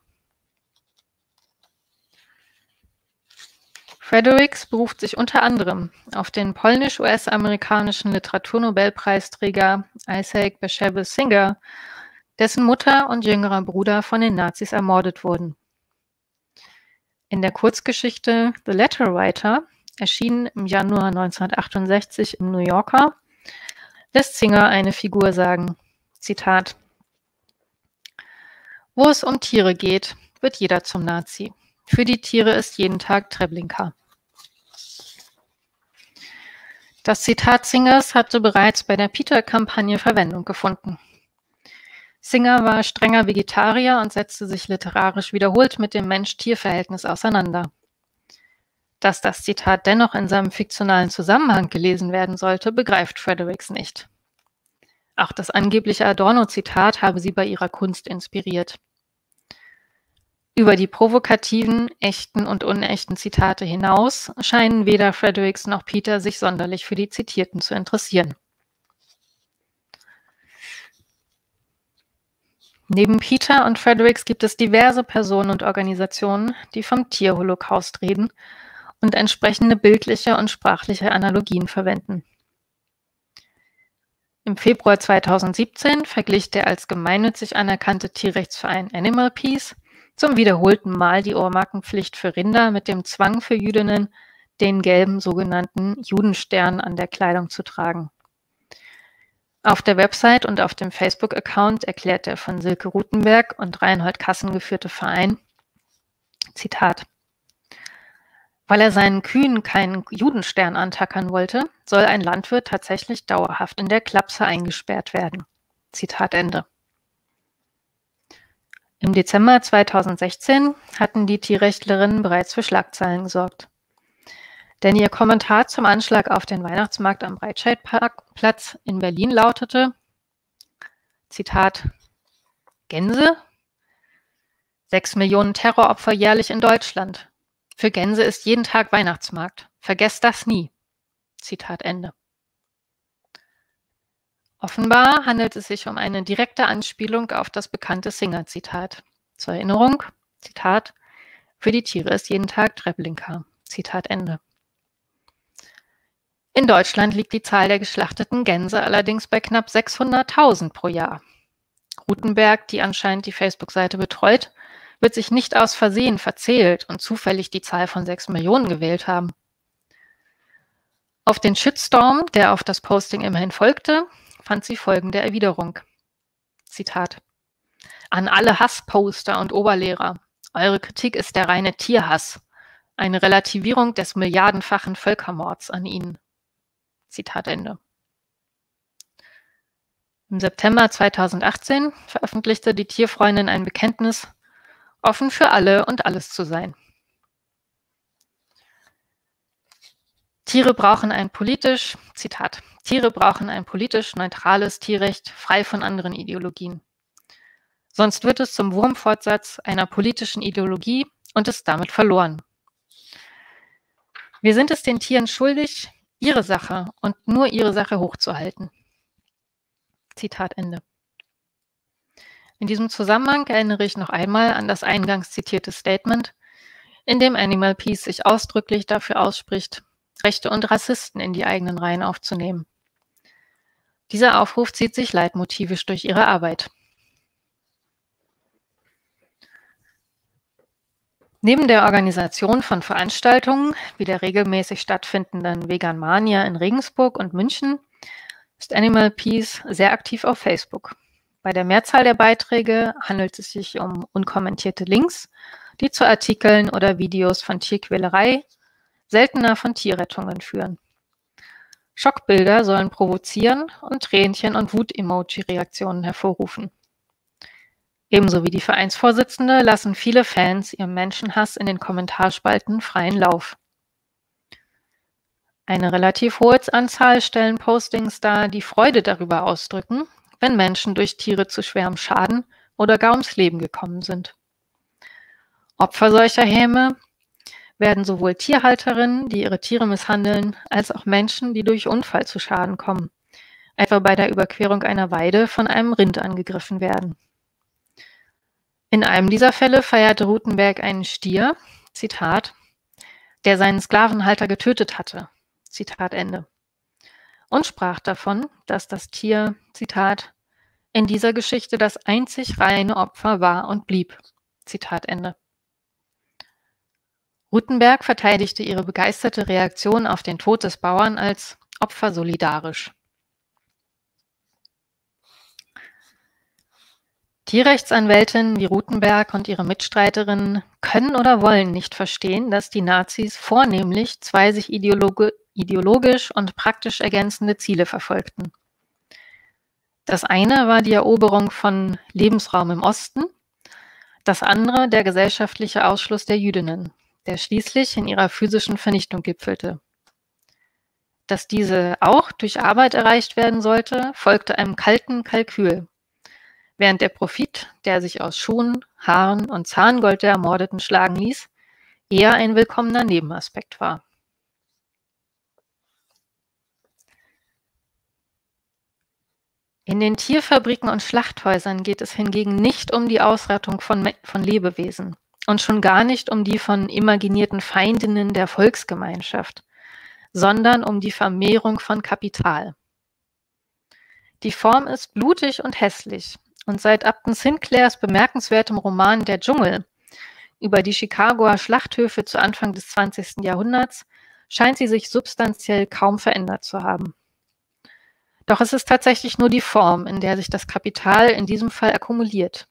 Fredericks beruft sich unter anderem auf den polnisch-U S-amerikanischen Literaturnobelpreisträger Isaac Bashevis Singer, dessen Mutter und jüngerer Bruder von den Nazis ermordet wurden. In der Kurzgeschichte The Letter Writer, erschienen im Januar neunzehnhundertachtundsechzig im New Yorker, lässt Singer eine Figur sagen, Zitat: Wo es um Tiere geht, wird jeder zum Nazi. Für die Tiere ist jeden Tag Treblinka. Das Zitat Singers hatte bereits bei der PETA-Kampagne Verwendung gefunden. Singer war strenger Vegetarier und setzte sich literarisch wiederholt mit dem Mensch-Tier-Verhältnis auseinander. Dass das Zitat dennoch in seinem fiktionalen Zusammenhang gelesen werden sollte, begreift Fredericks nicht. Auch das angebliche Adorno-Zitat habe sie bei ihrer Kunst inspiriert. Über die provokativen, echten und unechten Zitate hinaus scheinen weder Fredericks noch Peter sich sonderlich für die Zitierten zu interessieren. Neben Peter und Fredericks gibt es diverse Personen und Organisationen, die vom Tierholocaust reden und entsprechende bildliche und sprachliche Analogien verwenden. Im Februar zweitausendsiebzehn verglich der als gemeinnützig anerkannte Tierrechtsverein Animal Peace zum wiederholten Mal die Ohrmarkenpflicht für Rinder mit dem Zwang für Jüdinnen, den gelben sogenannten Judenstern an der Kleidung zu tragen. Auf der Website und auf dem Facebook-Account erklärt der von Silke Rutenberg und Reinhold Kassen geführte Verein, Zitat: Weil er seinen Kühen keinen Judenstern antackern wollte, soll ein Landwirt tatsächlich dauerhaft in der Klapse eingesperrt werden. Zitat Ende. Im Dezember zweitausendsechzehn hatten die Tierrechtlerinnen bereits für Schlagzeilen gesorgt. Denn ihr Kommentar zum Anschlag auf den Weihnachtsmarkt am Breitscheidplatz in Berlin lautete, Zitat: Gänse? Sechs Millionen Terroropfer jährlich in Deutschland. Für Gänse ist jeden Tag Weihnachtsmarkt. Vergesst das nie. Zitat Ende. Offenbar handelt es sich um eine direkte Anspielung auf das bekannte Singer-Zitat. Zur Erinnerung, Zitat: Für die Tiere ist jeden Tag Treblinka. Zitat Ende. In Deutschland liegt die Zahl der geschlachteten Gänse allerdings bei knapp sechshunderttausend pro Jahr. Rutenberg, die anscheinend die Facebook-Seite betreut, wird sich nicht aus Versehen verzählt und zufällig die Zahl von sechs Millionen gewählt haben. Auf den Shitstorm, der auf das Posting immerhin folgte, fand sie folgende Erwiderung. Zitat: An alle Hassposter und Oberlehrer. Eure Kritik ist der reine Tierhass. Eine Relativierung des milliardenfachen Völkermords an ihnen. Zitat Ende. Im September zweitausendachtzehn veröffentlichte die Tierfreundin ein Bekenntnis, offen für alle und alles zu sein. Tiere brauchen ein politisch, Zitat, Tiere brauchen ein politisch neutrales Tierrecht, frei von anderen Ideologien. Sonst wird es zum Wurmfortsatz einer politischen Ideologie und ist damit verloren. Wir sind es den Tieren schuldig, ihre Sache und nur ihre Sache hochzuhalten. Zitat Ende. In diesem Zusammenhang erinnere ich noch einmal an das eingangs zitierte Statement, in dem Animal Peace sich ausdrücklich dafür ausspricht, Rechte und Rassisten in die eigenen Reihen aufzunehmen. Dieser Aufruf zieht sich leitmotivisch durch ihre Arbeit. Neben der Organisation von Veranstaltungen wie der regelmäßig stattfindenden Vegan Mania in Regensburg und München ist Animal Peace sehr aktiv auf Facebook. Bei der Mehrzahl der Beiträge handelt es sich um unkommentierte Links, die zu Artikeln oder Videos von Tierquälerei, seltener von Tierrettungen führen. Schockbilder sollen provozieren und Tränchen- und Wut-Emoji-Reaktionen hervorrufen. Ebenso wie die Vereinsvorsitzende lassen viele Fans ihrem Menschenhass in den Kommentarspalten freien Lauf. Eine relativ hohe Anzahl stellen Postings dar, die Freude darüber ausdrücken, wenn Menschen durch Tiere zu schwerem Schaden oder gar ums Leben gekommen sind. Opfer solcher Häme werden sowohl Tierhalterinnen, die ihre Tiere misshandeln, als auch Menschen, die durch Unfall zu Schaden kommen, etwa bei der Überquerung einer Weide von einem Rind angegriffen werden. In einem dieser Fälle feierte Rutenberg einen Stier, Zitat, der seinen Sklavenhalter getötet hatte, Zitat Ende, und sprach davon, dass das Tier, Zitat, in dieser Geschichte das einzig reine Opfer war und blieb, Zitat Ende. Rutenberg verteidigte ihre begeisterte Reaktion auf den Tod des Bauern als opfersolidarisch. Tierrechtsanwältinnen wie Rutenberg und ihre Mitstreiterinnen können oder wollen nicht verstehen, dass die Nazis vornehmlich zwei sich ideologi- ideologisch und praktisch ergänzende Ziele verfolgten. Das eine war die Eroberung von Lebensraum im Osten, das andere der gesellschaftliche Ausschluss der Jüdinnen, der schließlich in ihrer physischen Vernichtung gipfelte. Dass diese auch durch Arbeit erreicht werden sollte, folgte einem kalten Kalkül, während der Profit, der sich aus Schuhen, Haaren und Zahngold der Ermordeten schlagen ließ, eher ein willkommener Nebenaspekt war. In den Tierfabriken und Schlachthäusern geht es hingegen nicht um die Ausrottung von, von Lebewesen und schon gar nicht um die von imaginierten Feindinnen der Volksgemeinschaft, sondern um die Vermehrung von Kapital. Die Form ist blutig und hässlich und seit Upton Sinclairs bemerkenswertem Roman Der Dschungel über die Chicagoer Schlachthöfe zu Anfang des zwanzigsten Jahrhunderts scheint sie sich substanziell kaum verändert zu haben. Doch es ist tatsächlich nur die Form, in der sich das Kapital in diesem Fall akkumuliert.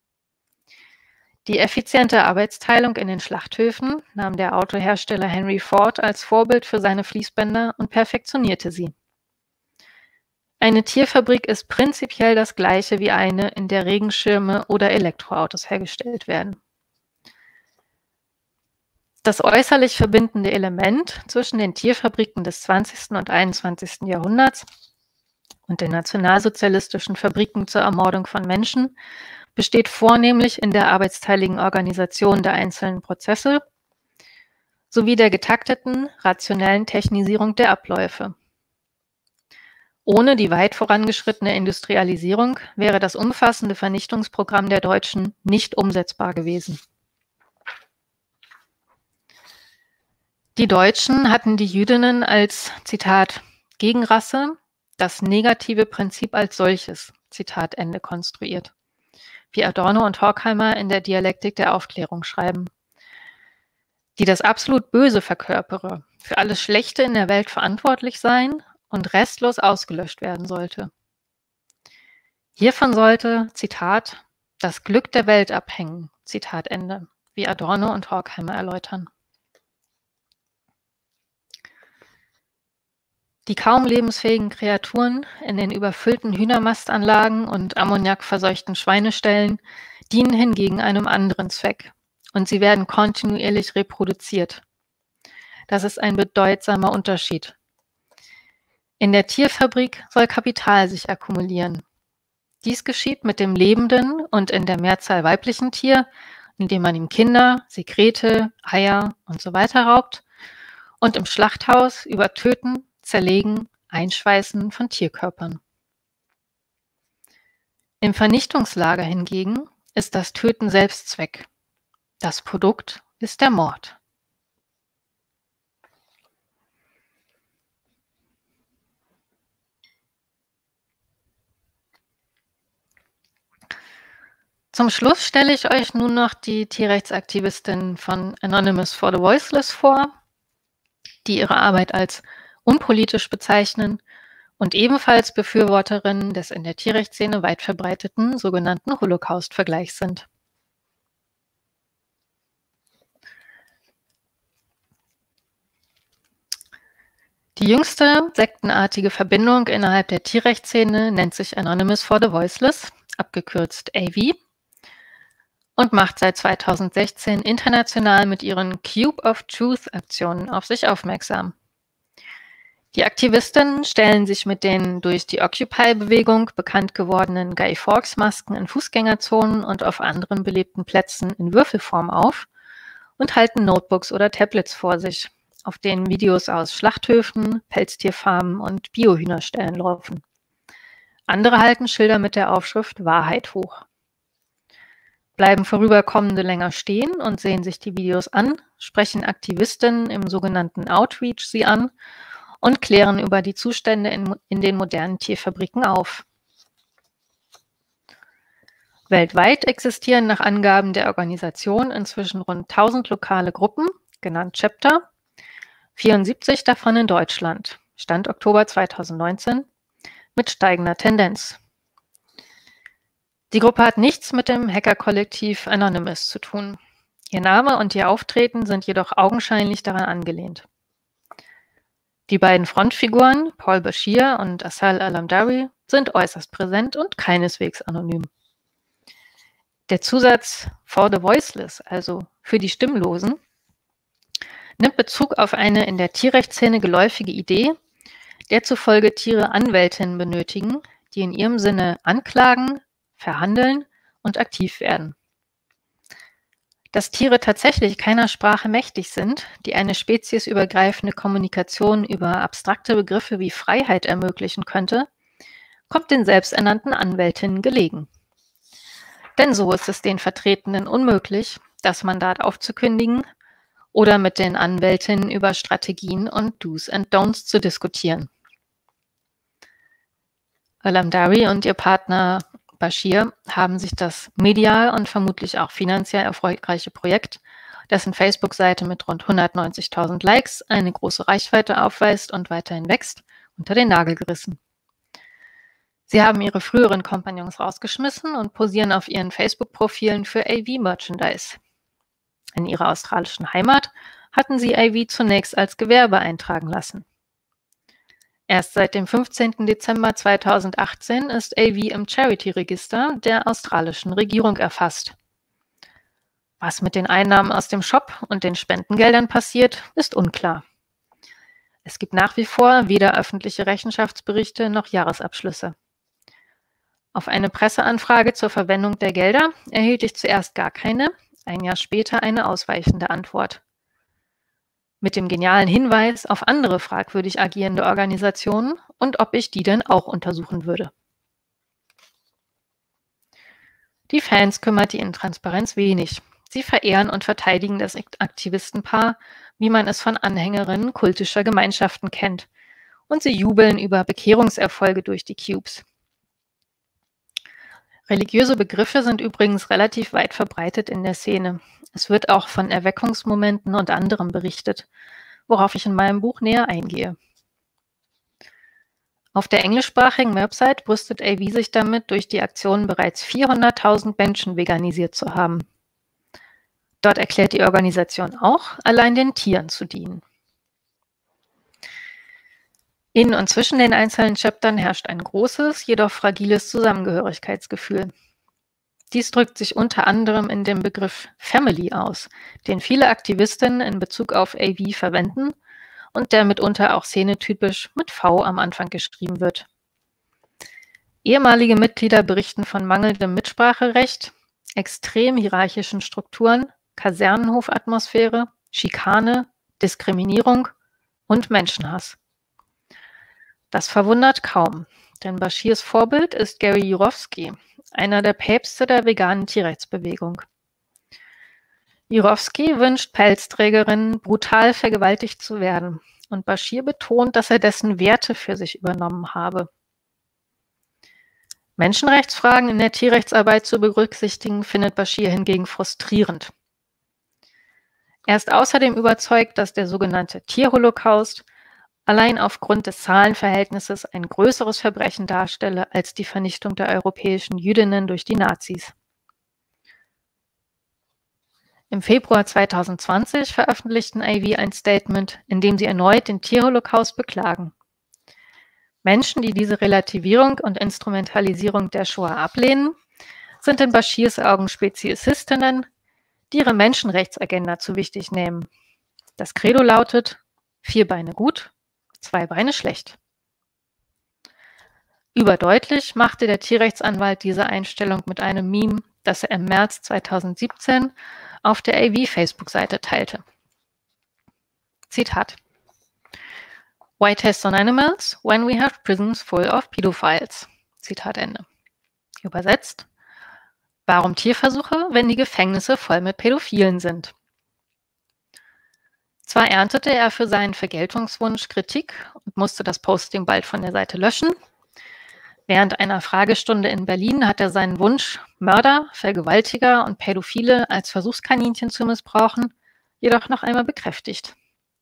Die effiziente Arbeitsteilung in den Schlachthöfen nahm der Autohersteller Henry Ford als Vorbild für seine Fließbänder und perfektionierte sie. Eine Tierfabrik ist prinzipiell das gleiche wie eine, in der Regenschirme oder Elektroautos hergestellt werden. Das äußerlich verbindende Element zwischen den Tierfabriken des zwanzigsten und einundzwanzigsten Jahrhunderts und den nationalsozialistischen Fabriken zur Ermordung von Menschen besteht vornehmlich in der arbeitsteiligen Organisation der einzelnen Prozesse sowie der getakteten, rationellen Technisierung der Abläufe. Ohne die weit vorangeschrittene Industrialisierung wäre das umfassende Vernichtungsprogramm der Deutschen nicht umsetzbar gewesen. Die Deutschen hatten die Jüdinnen als, Zitat, Gegenrasse, das negative Prinzip als solches, Zitat Ende, konstruiert, wie Adorno und Horkheimer in der Dialektik der Aufklärung schreiben, die das absolut Böse verkörpere, für alles Schlechte in der Welt verantwortlich sein und restlos ausgelöscht werden sollte. Hiervon sollte, Zitat, das Glück der Welt abhängen, Zitat Ende, wie Adorno und Horkheimer erläutern. Die kaum lebensfähigen Kreaturen in den überfüllten Hühnermastanlagen und ammoniakverseuchten Schweineställen dienen hingegen einem anderen Zweck und sie werden kontinuierlich reproduziert. Das ist ein bedeutsamer Unterschied. In der Tierfabrik soll Kapital sich akkumulieren. Dies geschieht mit dem lebenden und in der Mehrzahl weiblichen Tier, indem man ihm Kinder, Sekrete, Eier und so weiter raubt und im Schlachthaus über Töten, Zerlegen, Einschweißen von Tierkörpern. Im Vernichtungslager hingegen ist das Töten Selbstzweck. Das Produkt ist der Mord. Zum Schluss stelle ich euch nun noch die Tierrechtsaktivistinnen von Anonymous for the Voiceless vor, die ihre Arbeit als unpolitisch bezeichnen und ebenfalls Befürworterinnen des in der Tierrechtsszene weit verbreiteten sogenannten Holocaust-Vergleichs sind. Die jüngste sektenartige Verbindung innerhalb der Tierrechtsszene nennt sich Anonymous for the Voiceless, abgekürzt A V, und macht seit zweitausendsechzehn international mit ihren Cube of Truth-Aktionen auf sich aufmerksam. Die Aktivistinnen stellen sich mit den durch die Occupy-Bewegung bekannt gewordenen Guy Fawkes-Masken in Fußgängerzonen und auf anderen belebten Plätzen in Würfelform auf und halten Notebooks oder Tablets vor sich, auf denen Videos aus Schlachthöfen, Pelztierfarmen und Biohühnerställen laufen. Andere halten Schilder mit der Aufschrift Wahrheit hoch. Bleiben Vorüberkommende länger stehen und sehen sich die Videos an, sprechen Aktivistinnen im sogenannten Outreach sie an und klären über die Zustände in, in den modernen Tierfabriken auf. Weltweit existieren nach Angaben der Organisation inzwischen rund tausend lokale Gruppen, genannt Chapter, vierundsiebzig davon in Deutschland, Stand Oktober zweitausendneunzehn, mit steigender Tendenz. Die Gruppe hat nichts mit dem Hacker-Kollektiv Anonymous zu tun. Ihr Name und ihr Auftreten sind jedoch augenscheinlich daran angelehnt. Die beiden Frontfiguren, Paul Bashir und Asal Alamdari, sind äußerst präsent und keineswegs anonym. Der Zusatz for the voiceless, also für die Stimmlosen, nimmt Bezug auf eine in der Tierrechtsszene geläufige Idee, der zufolge Tiere Anwältinnen benötigen, die in ihrem Sinne anklagen, verhandeln und aktiv werden. Dass Tiere tatsächlich keiner Sprache mächtig sind, die eine speziesübergreifende Kommunikation über abstrakte Begriffe wie Freiheit ermöglichen könnte, kommt den selbsternannten Anwältinnen gelegen. Denn so ist es den Vertretenden unmöglich, das Mandat aufzukündigen oder mit den Anwältinnen über Strategien und Do's and Don'ts zu diskutieren. Alamdari und ihr Partner Bashir haben sich das medial und vermutlich auch finanziell erfolgreiche Projekt, dessen Facebook-Seite mit rund hundertneunzigtausend Likes eine große Reichweite aufweist und weiterhin wächst, unter den Nagel gerissen. Sie haben ihre früheren Kompagnons rausgeschmissen und posieren auf ihren Facebook-Profilen für A V-Merchandise. In ihrer australischen Heimat hatten sie A V zunächst als Gewerbe eintragen lassen. Erst seit dem fünfzehnten Dezember zweitausendachtzehn ist A V im Charity-Register der australischen Regierung erfasst. Was mit den Einnahmen aus dem Shop und den Spendengeldern passiert, ist unklar. Es gibt nach wie vor weder öffentliche Rechenschaftsberichte noch Jahresabschlüsse. Auf eine Presseanfrage zur Verwendung der Gelder erhielt ich zuerst gar keine, ein Jahr später eine ausweichende Antwort. Mit dem genialen Hinweis auf andere fragwürdig agierende Organisationen und ob ich die denn auch untersuchen würde. Die Fans kümmert die Intransparenz wenig. Sie verehren und verteidigen das Aktivistenpaar, wie man es von Anhängerinnen kultischer Gemeinschaften kennt, und sie jubeln über Bekehrungserfolge durch die Cubes. Religiöse Begriffe sind übrigens relativ weit verbreitet in der Szene. Es wird auch von Erweckungsmomenten und anderem berichtet, worauf ich in meinem Buch näher eingehe. Auf der englischsprachigen Website brüstet A V sich damit, durch die Aktion bereits vierhunderttausend Menschen veganisiert zu haben. Dort erklärt die Organisation auch, allein den Tieren zu dienen. In und zwischen den einzelnen Chaptern herrscht ein großes, jedoch fragiles Zusammengehörigkeitsgefühl. Dies drückt sich unter anderem in dem Begriff Family aus, den viele Aktivistinnen in Bezug auf A V verwenden und der mitunter auch szenetypisch mit V am Anfang geschrieben wird. Ehemalige Mitglieder berichten von mangelndem Mitspracherecht, extrem hierarchischen Strukturen, Kasernenhofatmosphäre, Schikane, Diskriminierung und Menschenhass. Das verwundert kaum, denn Bashirs Vorbild ist Gary Yourofsky, einer der Päpste der veganen Tierrechtsbewegung. Yourofsky wünscht Pelzträgerinnen, brutal vergewaltigt zu werden, und Bashir betont, dass er dessen Werte für sich übernommen habe. Menschenrechtsfragen in der Tierrechtsarbeit zu berücksichtigen, findet Bashir hingegen frustrierend. Er ist außerdem überzeugt, dass der sogenannte Tierholocaust allein aufgrund des Zahlenverhältnisses ein größeres Verbrechen darstelle als die Vernichtung der europäischen Jüdinnen durch die Nazis. Im Februar zweitausendzwanzig veröffentlichten A V ein Statement, in dem sie erneut den Tierholocaust beklagen. Menschen, die diese Relativierung und Instrumentalisierung der Shoah ablehnen, sind in Bashirs Augen Speziesistinnen, die ihre Menschenrechtsagenda zu wichtig nehmen. Das Credo lautet: Vier Beine gut, Zwei Beine schlecht. Überdeutlich machte der Tierrechtsanwalt diese Einstellung mit einem Meme, das er im März zweitausendsiebzehn auf der A V-Facebook-Seite teilte. Zitat: Why test on animals when we have prisons full of pedophiles? Zitat Ende. Übersetzt: Warum Tierversuche, wenn die Gefängnisse voll mit Pädophilen sind? Zwar erntete er für seinen Vergeltungswunsch Kritik und musste das Posting bald von der Seite löschen. Während einer Fragestunde in Berlin hat er seinen Wunsch, Mörder, Vergewaltiger und Pädophile als Versuchskaninchen zu missbrauchen, jedoch noch einmal bekräftigt.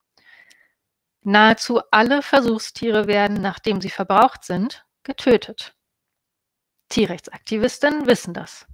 Nahezu alle Versuchstiere werden, nachdem sie verbraucht sind, getötet. Tierrechtsaktivisten wissen das.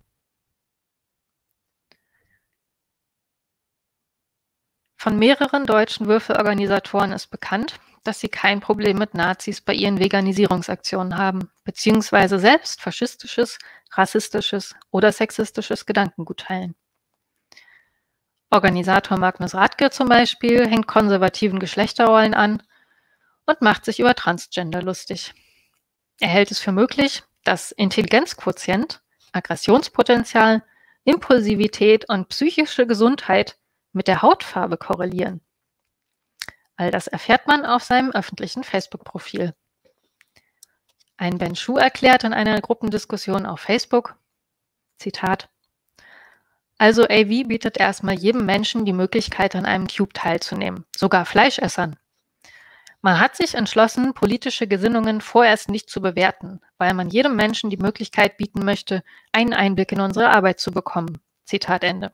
Von mehreren deutschen Würfelorganisatoren ist bekannt, dass sie kein Problem mit Nazis bei ihren Veganisierungsaktionen haben, beziehungsweise selbst faschistisches, rassistisches oder sexistisches Gedankengut teilen. Organisator Magnus Rathke zum Beispiel hängt konservativen Geschlechterrollen an und macht sich über Transgender lustig. Er hält es für möglich, dass Intelligenzquotient, Aggressionspotenzial, Impulsivität und psychische Gesundheit mit der Hautfarbe korrelieren. All das erfährt man auf seinem öffentlichen Facebook-Profil. Ein Ben Schuh erklärt in einer Gruppendiskussion auf Facebook, Zitat: Also A V bietet erstmal jedem Menschen die Möglichkeit, an einem Cube teilzunehmen, sogar Fleischessern. Man hat sich entschlossen, politische Gesinnungen vorerst nicht zu bewerten, weil man jedem Menschen die Möglichkeit bieten möchte, einen Einblick in unsere Arbeit zu bekommen. Zitat Ende.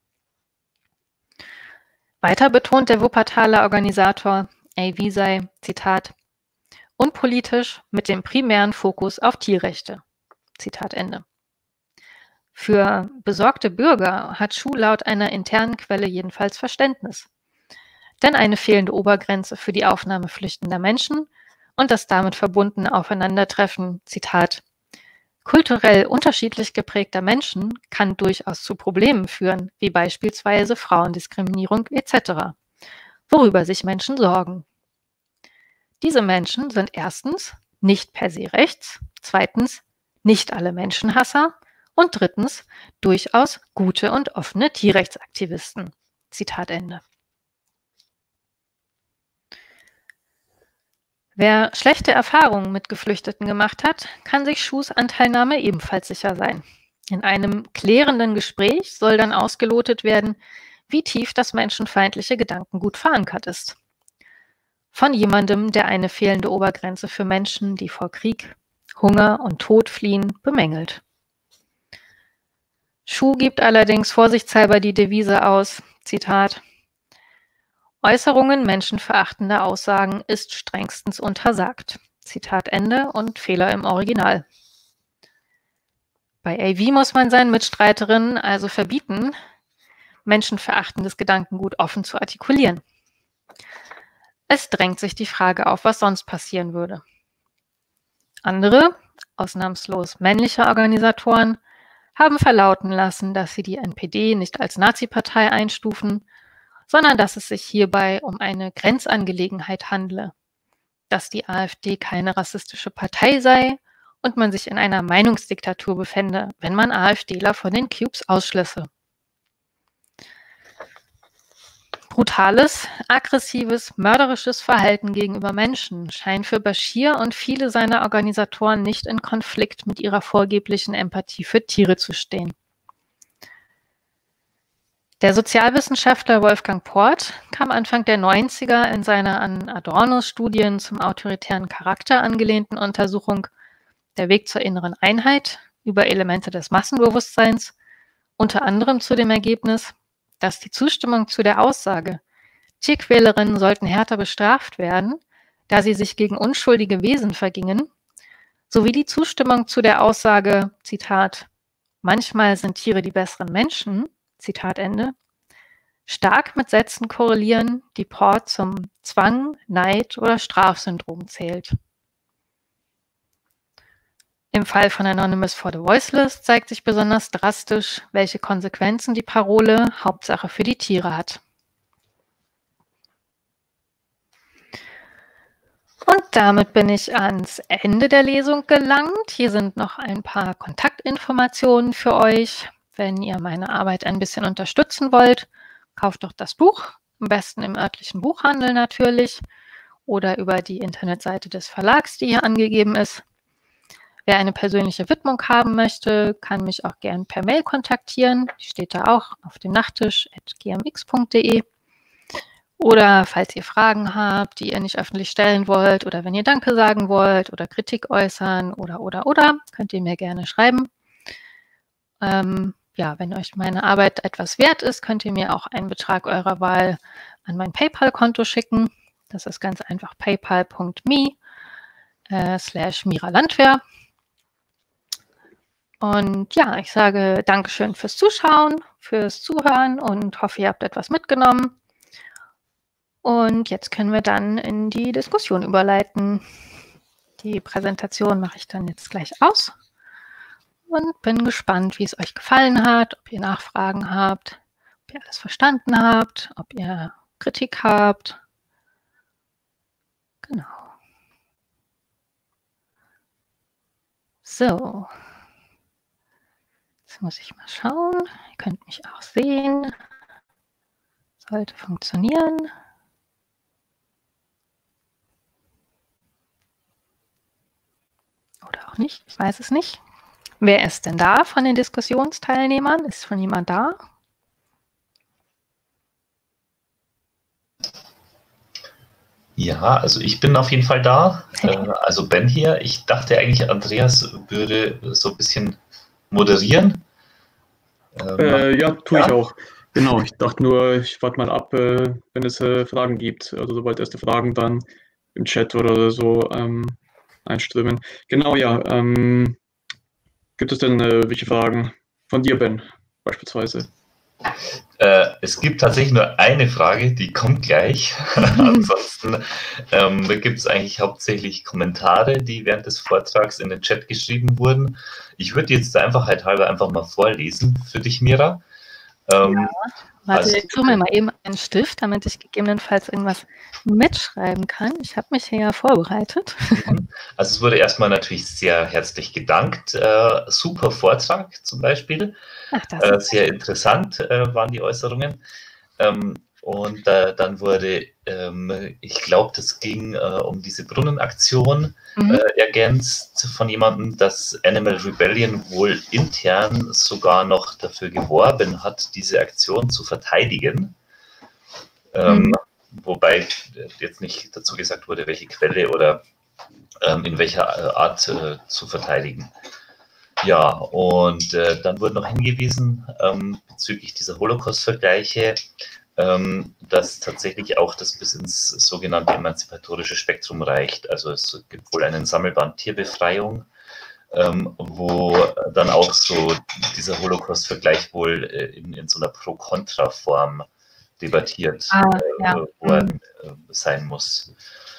Weiter betont der Wuppertaler Organisator, A V sei, Zitat, unpolitisch mit dem primären Fokus auf Tierrechte. Zitat Ende. Für besorgte Bürger hat Schuh laut einer internen Quelle jedenfalls Verständnis. Denn eine fehlende Obergrenze für die Aufnahme flüchtender Menschen und das damit verbundene Aufeinandertreffen, Zitat, kulturell unterschiedlich geprägter Menschen kann durchaus zu Problemen führen, wie beispielsweise Frauendiskriminierung et cetera, worüber sich Menschen sorgen. Diese Menschen sind erstens nicht per se rechts, zweitens nicht alle Menschenhasser und drittens durchaus gute und offene Tierrechtsaktivisten. Zitat Ende. Wer schlechte Erfahrungen mit Geflüchteten gemacht hat, kann sich Schuhs Anteilnahme ebenfalls sicher sein. In einem klärenden Gespräch soll dann ausgelotet werden, wie tief das menschenfeindliche Gedankengut verankert ist. Von jemandem, der eine fehlende Obergrenze für Menschen, die vor Krieg, Hunger und Tod fliehen, bemängelt. Schuh gibt allerdings vorsichtshalber die Devise aus, Zitat, Äußerungen menschenverachtender Aussagen ist strengstens untersagt. Zitat Ende und Fehler im Original. Bei A V muss man seinen Mitstreiterinnen also verbieten, menschenverachtendes Gedankengut offen zu artikulieren. Es drängt sich die Frage auf, was sonst passieren würde. Andere, ausnahmslos männliche Organisatoren, haben verlauten lassen, dass sie die N P D nicht als Nazi-Partei einstufen, sondern dass es sich hierbei um eine Grenzangelegenheit handle, dass die AfD keine rassistische Partei sei und man sich in einer Meinungsdiktatur befände, wenn man AfDler von den Cubes ausschlösse. Brutales, aggressives, mörderisches Verhalten gegenüber Menschen scheint für Bashir und viele seiner Organisatoren nicht in Konflikt mit ihrer vorgeblichen Empathie für Tiere zu stehen. Der Sozialwissenschaftler Wolfgang Port kam Anfang der neunziger in seiner an Adornos Studien zum autoritären Charakter angelehnten Untersuchung Der Weg zur inneren Einheit über Elemente des Massenbewusstseins unter anderem zu dem Ergebnis, dass die Zustimmung zu der Aussage, Tierquälerinnen sollten härter bestraft werden, da sie sich gegen unschuldige Wesen vergingen, sowie die Zustimmung zu der Aussage, Zitat, manchmal sind Tiere die besseren Menschen, Zitat Ende, stark mit Sätzen korrelieren, die Port zum Zwang, Neid oder Strafsyndrom zählt. Im Fall von Anonymous for the Voiceless zeigt sich besonders drastisch, welche Konsequenzen die Parole Hauptsache für die Tiere hat. Und damit bin ich ans Ende der Lesung gelangt. Hier sind noch ein paar Kontaktinformationen für euch. Wenn ihr meine Arbeit ein bisschen unterstützen wollt, kauft doch das Buch, am besten im örtlichen Buchhandel natürlich oder über die Internetseite des Verlags, die hier angegeben ist. Wer eine persönliche Widmung haben möchte, kann mich auch gern per Mail kontaktieren. Die steht da auch auf dem Nachttisch at g m x punkt d e. Oder falls ihr Fragen habt, die ihr nicht öffentlich stellen wollt, oder wenn ihr Danke sagen wollt oder Kritik äußern oder, oder, oder, könnt ihr mir gerne schreiben. Ähm, ja, wenn euch meine Arbeit etwas wert ist, könnt ihr mir auch einen Betrag eurer Wahl an mein PayPal-Konto schicken. Das ist ganz einfach paypal punkt me äh, slash Mira Landwehr. Und ja, ich sage Dankeschön fürs Zuschauen, fürs Zuhören und hoffe, ihr habt etwas mitgenommen. Und jetzt können wir dann in die Diskussion überleiten. Die Präsentation mache ich dann jetzt gleich aus und bin gespannt, wie es euch gefallen hat, ob ihr Nachfragen habt, ob ihr alles verstanden habt, ob ihr Kritik habt. Genau. So. Jetzt muss ich mal schauen. Ihr könnt mich auch sehen. Sollte funktionieren. Oder auch nicht, ich weiß es nicht. Wer ist denn da von den Diskussionsteilnehmern? Ist schon jemand da? Ja, also ich bin auf jeden Fall da. Also Ben hier. Ich dachte eigentlich, Andreas würde so ein bisschen moderieren. Äh, ja, tue ja. ich auch. Genau, ich dachte nur, ich warte mal ab, äh, wenn es äh, Fragen gibt. Also sobald erste Fragen dann im Chat oder so ähm, einströmen. Genau, ja. Ähm, gibt es denn äh, welche Fragen von dir, Ben, beispielsweise? Äh, es gibt tatsächlich nur eine Frage, die kommt gleich. Ansonsten ähm, gibt es eigentlich hauptsächlich Kommentare, die während des Vortrags in den Chat geschrieben wurden. Ich würde jetzt einfach halt halber einfach mal vorlesen für dich, Mira. Ähm, ja. Warte, also, ich suche mir mal eben einen Stift, damit ich gegebenenfalls irgendwas mitschreiben kann. Ich habe mich hier ja vorbereitet. Also es wurde erstmal natürlich sehr herzlich gedankt. Äh, super Vortrag zum Beispiel. Ach, das äh, sehr interessant äh, waren die Äußerungen. Ähm, und äh, dann wurde, ähm, ich glaube, das ging äh, um diese Brunnenaktion mhm. äh, ergänzt von jemandem, dass Animal Rebellion wohl intern sogar noch dafür geworben hat, diese Aktion zu verteidigen. Ähm, mhm. Wobei jetzt nicht dazu gesagt wurde, welche Quelle oder ähm, in welcher Art äh, zu verteidigen. Ja, und äh, dann wurde noch hingewiesen ähm, bezüglich dieser Holocaust-Vergleiche, ähm, dass tatsächlich auch das bis ins sogenannte emanzipatorische Spektrum reicht. Also es gibt wohl einen Sammelband Tierbefreiung, ähm, wo dann auch so dieser Holocaust-Vergleich wohl äh, in, in so einer Pro-Kontra-Form debattiert ah, ja. äh, worden äh, sein muss.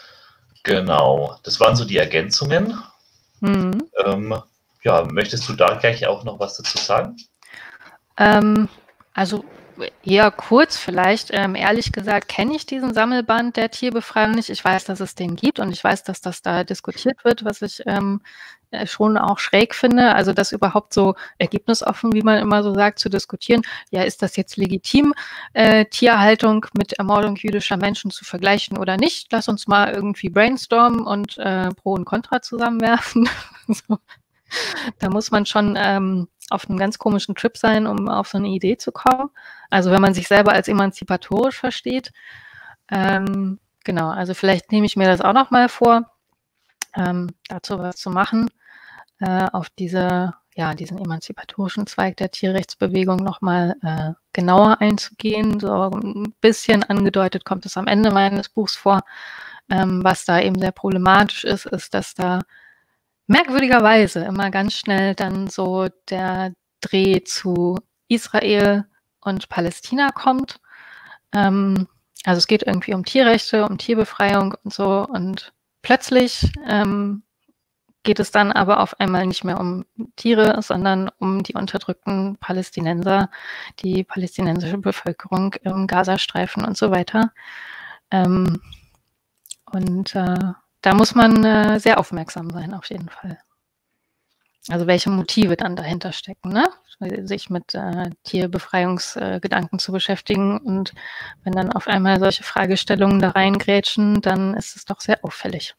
Genau, das waren so die Ergänzungen. Mhm. Ähm, ja, möchtest du da gleich auch noch was dazu sagen? Ähm, also eher kurz vielleicht. Ähm, ehrlich gesagt kenne ich diesen Sammelband der Tierbefreiung nicht. Ich weiß, dass es den gibt und ich weiß, dass das da diskutiert wird, was ich ähm, schon auch schräg finde. Also das überhaupt so ergebnisoffen, wie man immer so sagt, zu diskutieren. Ja, ist das jetzt legitim, äh, Tierhaltung mit Ermordung jüdischer Menschen zu vergleichen oder nicht? Lass uns mal irgendwie brainstormen und äh, Pro und Contra zusammenwerfen. So. Da muss man schon ähm, auf einem ganz komischen Trip sein, um auf so eine Idee zu kommen. Also wenn man sich selber als emanzipatorisch versteht. Ähm, genau, also vielleicht nehme ich mir das auch noch mal vor, ähm, dazu was zu machen, äh, auf diese, ja, diesen emanzipatorischen Zweig der Tierrechtsbewegung noch mal äh, genauer einzugehen. So ein bisschen angedeutet kommt es am Ende meines Buchs vor. Ähm, was da eben sehr problematisch ist, ist, dass da merkwürdigerweise immer ganz schnell dann so der Dreh zu Israel und Palästina kommt. Ähm, also es geht irgendwie um Tierrechte, um Tierbefreiung und so. Und plötzlich ähm, geht es dann aber auf einmal nicht mehr um Tiere, sondern um die unterdrückten Palästinenser, die palästinensische Bevölkerung im Gazastreifen und so weiter. Ähm, und äh, da muss man äh, sehr aufmerksam sein, auf jeden Fall. Also welche Motive dann dahinter stecken, ne? Sich mit äh, Tierbefreiungsgedanken äh, zu beschäftigen. Und wenn dann auf einmal solche Fragestellungen da reingrätschen, dann ist es doch sehr auffällig.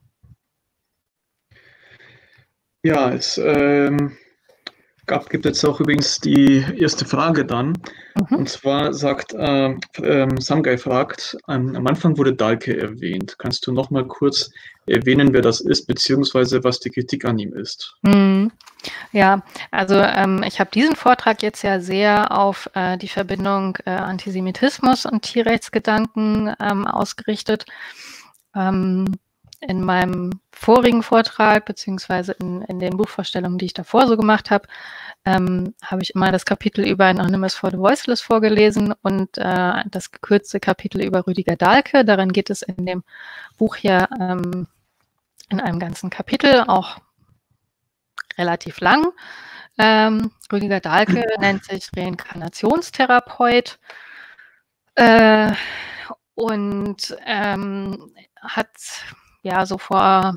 Ja, es ähm, gab, gibt jetzt auch übrigens die erste Frage dann. Mhm. Und zwar sagt äh, äh, Samgai fragt, ähm, am Anfang wurde Dahlke erwähnt. Kannst du noch mal kurz erwähnen, wer das ist, beziehungsweise was die Kritik an ihm ist? Mhm. Ja, also ähm, ich habe diesen Vortrag jetzt ja sehr auf äh, die Verbindung äh, Antisemitismus und Tierrechtsgedanken ähm, ausgerichtet. Ähm, in meinem vorigen Vortrag, beziehungsweise in, in den Buchvorstellungen, die ich davor so gemacht habe, ähm, habe ich immer das Kapitel über Anonymous for the Voiceless vorgelesen und äh, das gekürzte Kapitel über Rüdiger Dahlke. Darin geht es in dem Buch hier ähm, in einem ganzen Kapitel, auch relativ lang. Ähm, Rüdiger Dahlke nennt sich Reinkarnationstherapeut äh, und ähm, hat ja so vor,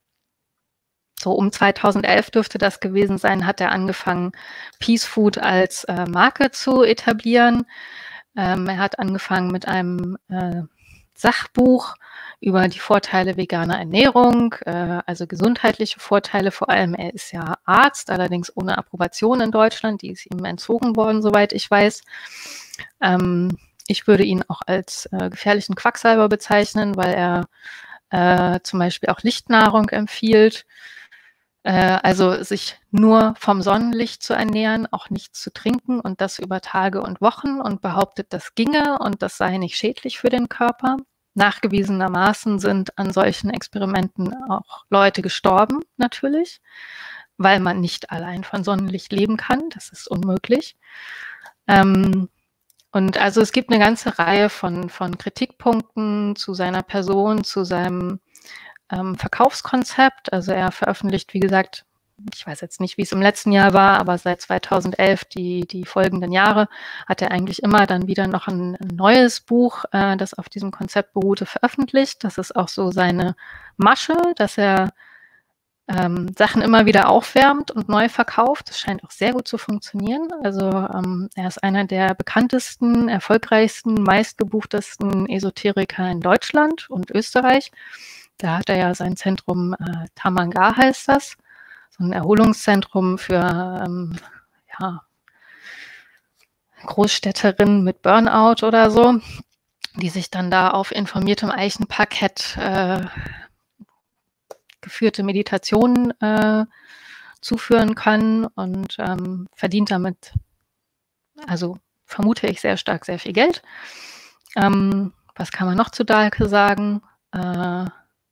so um zweitausendelf dürfte das gewesen sein, hat er angefangen, Peace Food als äh, Marke zu etablieren. Ähm, er hat angefangen mit einem äh, Sachbuch über die Vorteile veganer Ernährung, äh, also gesundheitliche Vorteile vor allem. Er ist ja Arzt, allerdings ohne Approbation in Deutschland, die ist ihm entzogen worden, soweit ich weiß. Ähm, ich würde ihn auch als äh, gefährlichen Quacksalber bezeichnen, weil er äh, zum Beispiel auch Lichtnahrung empfiehlt. Äh, also sich nur vom Sonnenlicht zu ernähren, auch nichts zu trinken und das über Tage und Wochen und behauptet, das ginge und das sei nicht schädlich für den Körper. Nachgewiesenermaßen sind an solchen Experimenten auch Leute gestorben, natürlich, weil man nicht allein von Sonnenlicht leben kann. Das ist unmöglich. Ähm, und also es gibt eine ganze Reihe von, von Kritikpunkten zu seiner Person, zu seinem ähm, Verkaufskonzept. Also er veröffentlicht, wie gesagt, ich weiß jetzt nicht, wie es im letzten Jahr war, aber seit zweitausendelf, die, die folgenden Jahre, hat er eigentlich immer dann wieder noch ein, ein neues Buch, äh, das auf diesem Konzept beruhte, veröffentlicht. Das ist auch so seine Masche, dass er ähm, Sachen immer wieder aufwärmt und neu verkauft. Das scheint auch sehr gut zu funktionieren. Also ähm, er ist einer der bekanntesten, erfolgreichsten, meistgebuchtesten Esoteriker in Deutschland und Österreich. Da hat er ja sein Zentrum, äh, Tamanga heißt das, so ein Erholungszentrum für ähm, ja, Großstädterinnen mit Burnout oder so, die sich dann da auf informiertem Eichenparkett äh, geführte Meditationen äh, zuführen können und ähm, verdient damit, also vermute ich sehr stark, sehr viel Geld. Ähm, was kann man noch zu Dahlke sagen? Äh,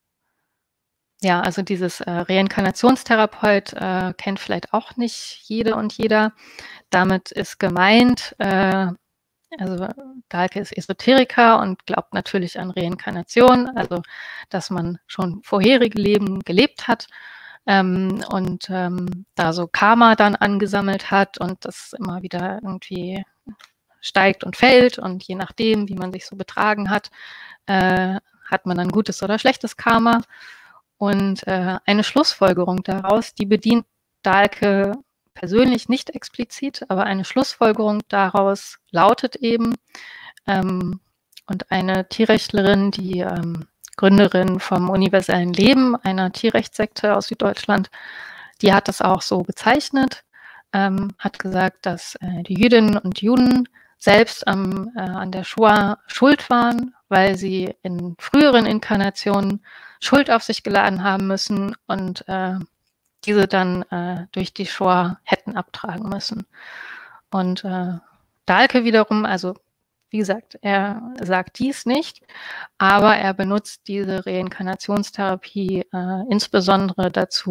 Ja, also dieses äh, Reinkarnationstherapeut äh, kennt vielleicht auch nicht jede und jeder. Damit ist gemeint, äh, also Dahlke ist Esoteriker und glaubt natürlich an Reinkarnation, also dass man schon vorherige Leben gelebt hat ähm, und ähm, da so Karma dann angesammelt hat und das immer wieder irgendwie steigt und fällt und je nachdem, wie man sich so betragen hat, äh, hat man dann gutes oder schlechtes Karma. Und äh, eine Schlussfolgerung daraus, die bedient Dahlke persönlich nicht explizit, aber eine Schlussfolgerung daraus lautet eben, ähm, und eine Tierrechtlerin, die ähm, Gründerin vom Universellen Leben, einer Tierrechtssekte aus Süddeutschland, die hat das auch so bezeichnet, ähm, hat gesagt, dass äh, die Jüdinnen und Juden selbst ähm, äh, an der Shoah schuld waren, weil sie in früheren Inkarnationen Schuld auf sich geladen haben müssen und äh, diese dann äh, durch die Shoah hätten abtragen müssen. Und äh, Dahlke wiederum, also wie gesagt, er sagt dies nicht, aber er benutzt diese Reinkarnationstherapie äh, insbesondere dazu,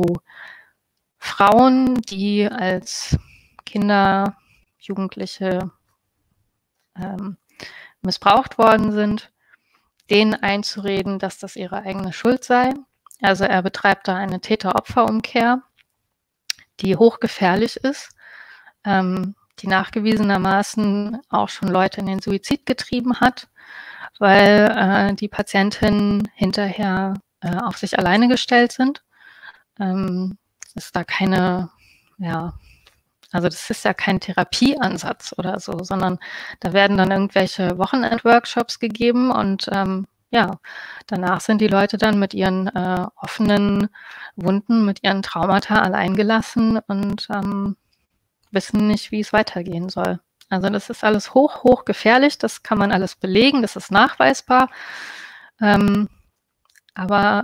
Frauen, die als Kinder, Jugendliche ähm, missbraucht worden sind, denen einzureden, dass das ihre eigene Schuld sei. Also er betreibt da eine Täter-Opfer-Umkehr, die hochgefährlich ist, ähm, die nachgewiesenermaßen auch schon Leute in den Suizid getrieben hat, weil äh, die Patientinnen hinterher äh, auf sich alleine gestellt sind. Ähm, ist da keine, ja, also das ist ja kein Therapieansatz oder so, sondern da werden dann irgendwelche Wochenend-Workshops gegeben und ähm, ja, danach sind die Leute dann mit ihren äh, offenen Wunden, mit ihren Traumata alleingelassen und ähm, wissen nicht, wie es weitergehen soll. Also das ist alles hoch, hoch gefährlich, das kann man alles belegen, das ist nachweisbar. Ähm, aber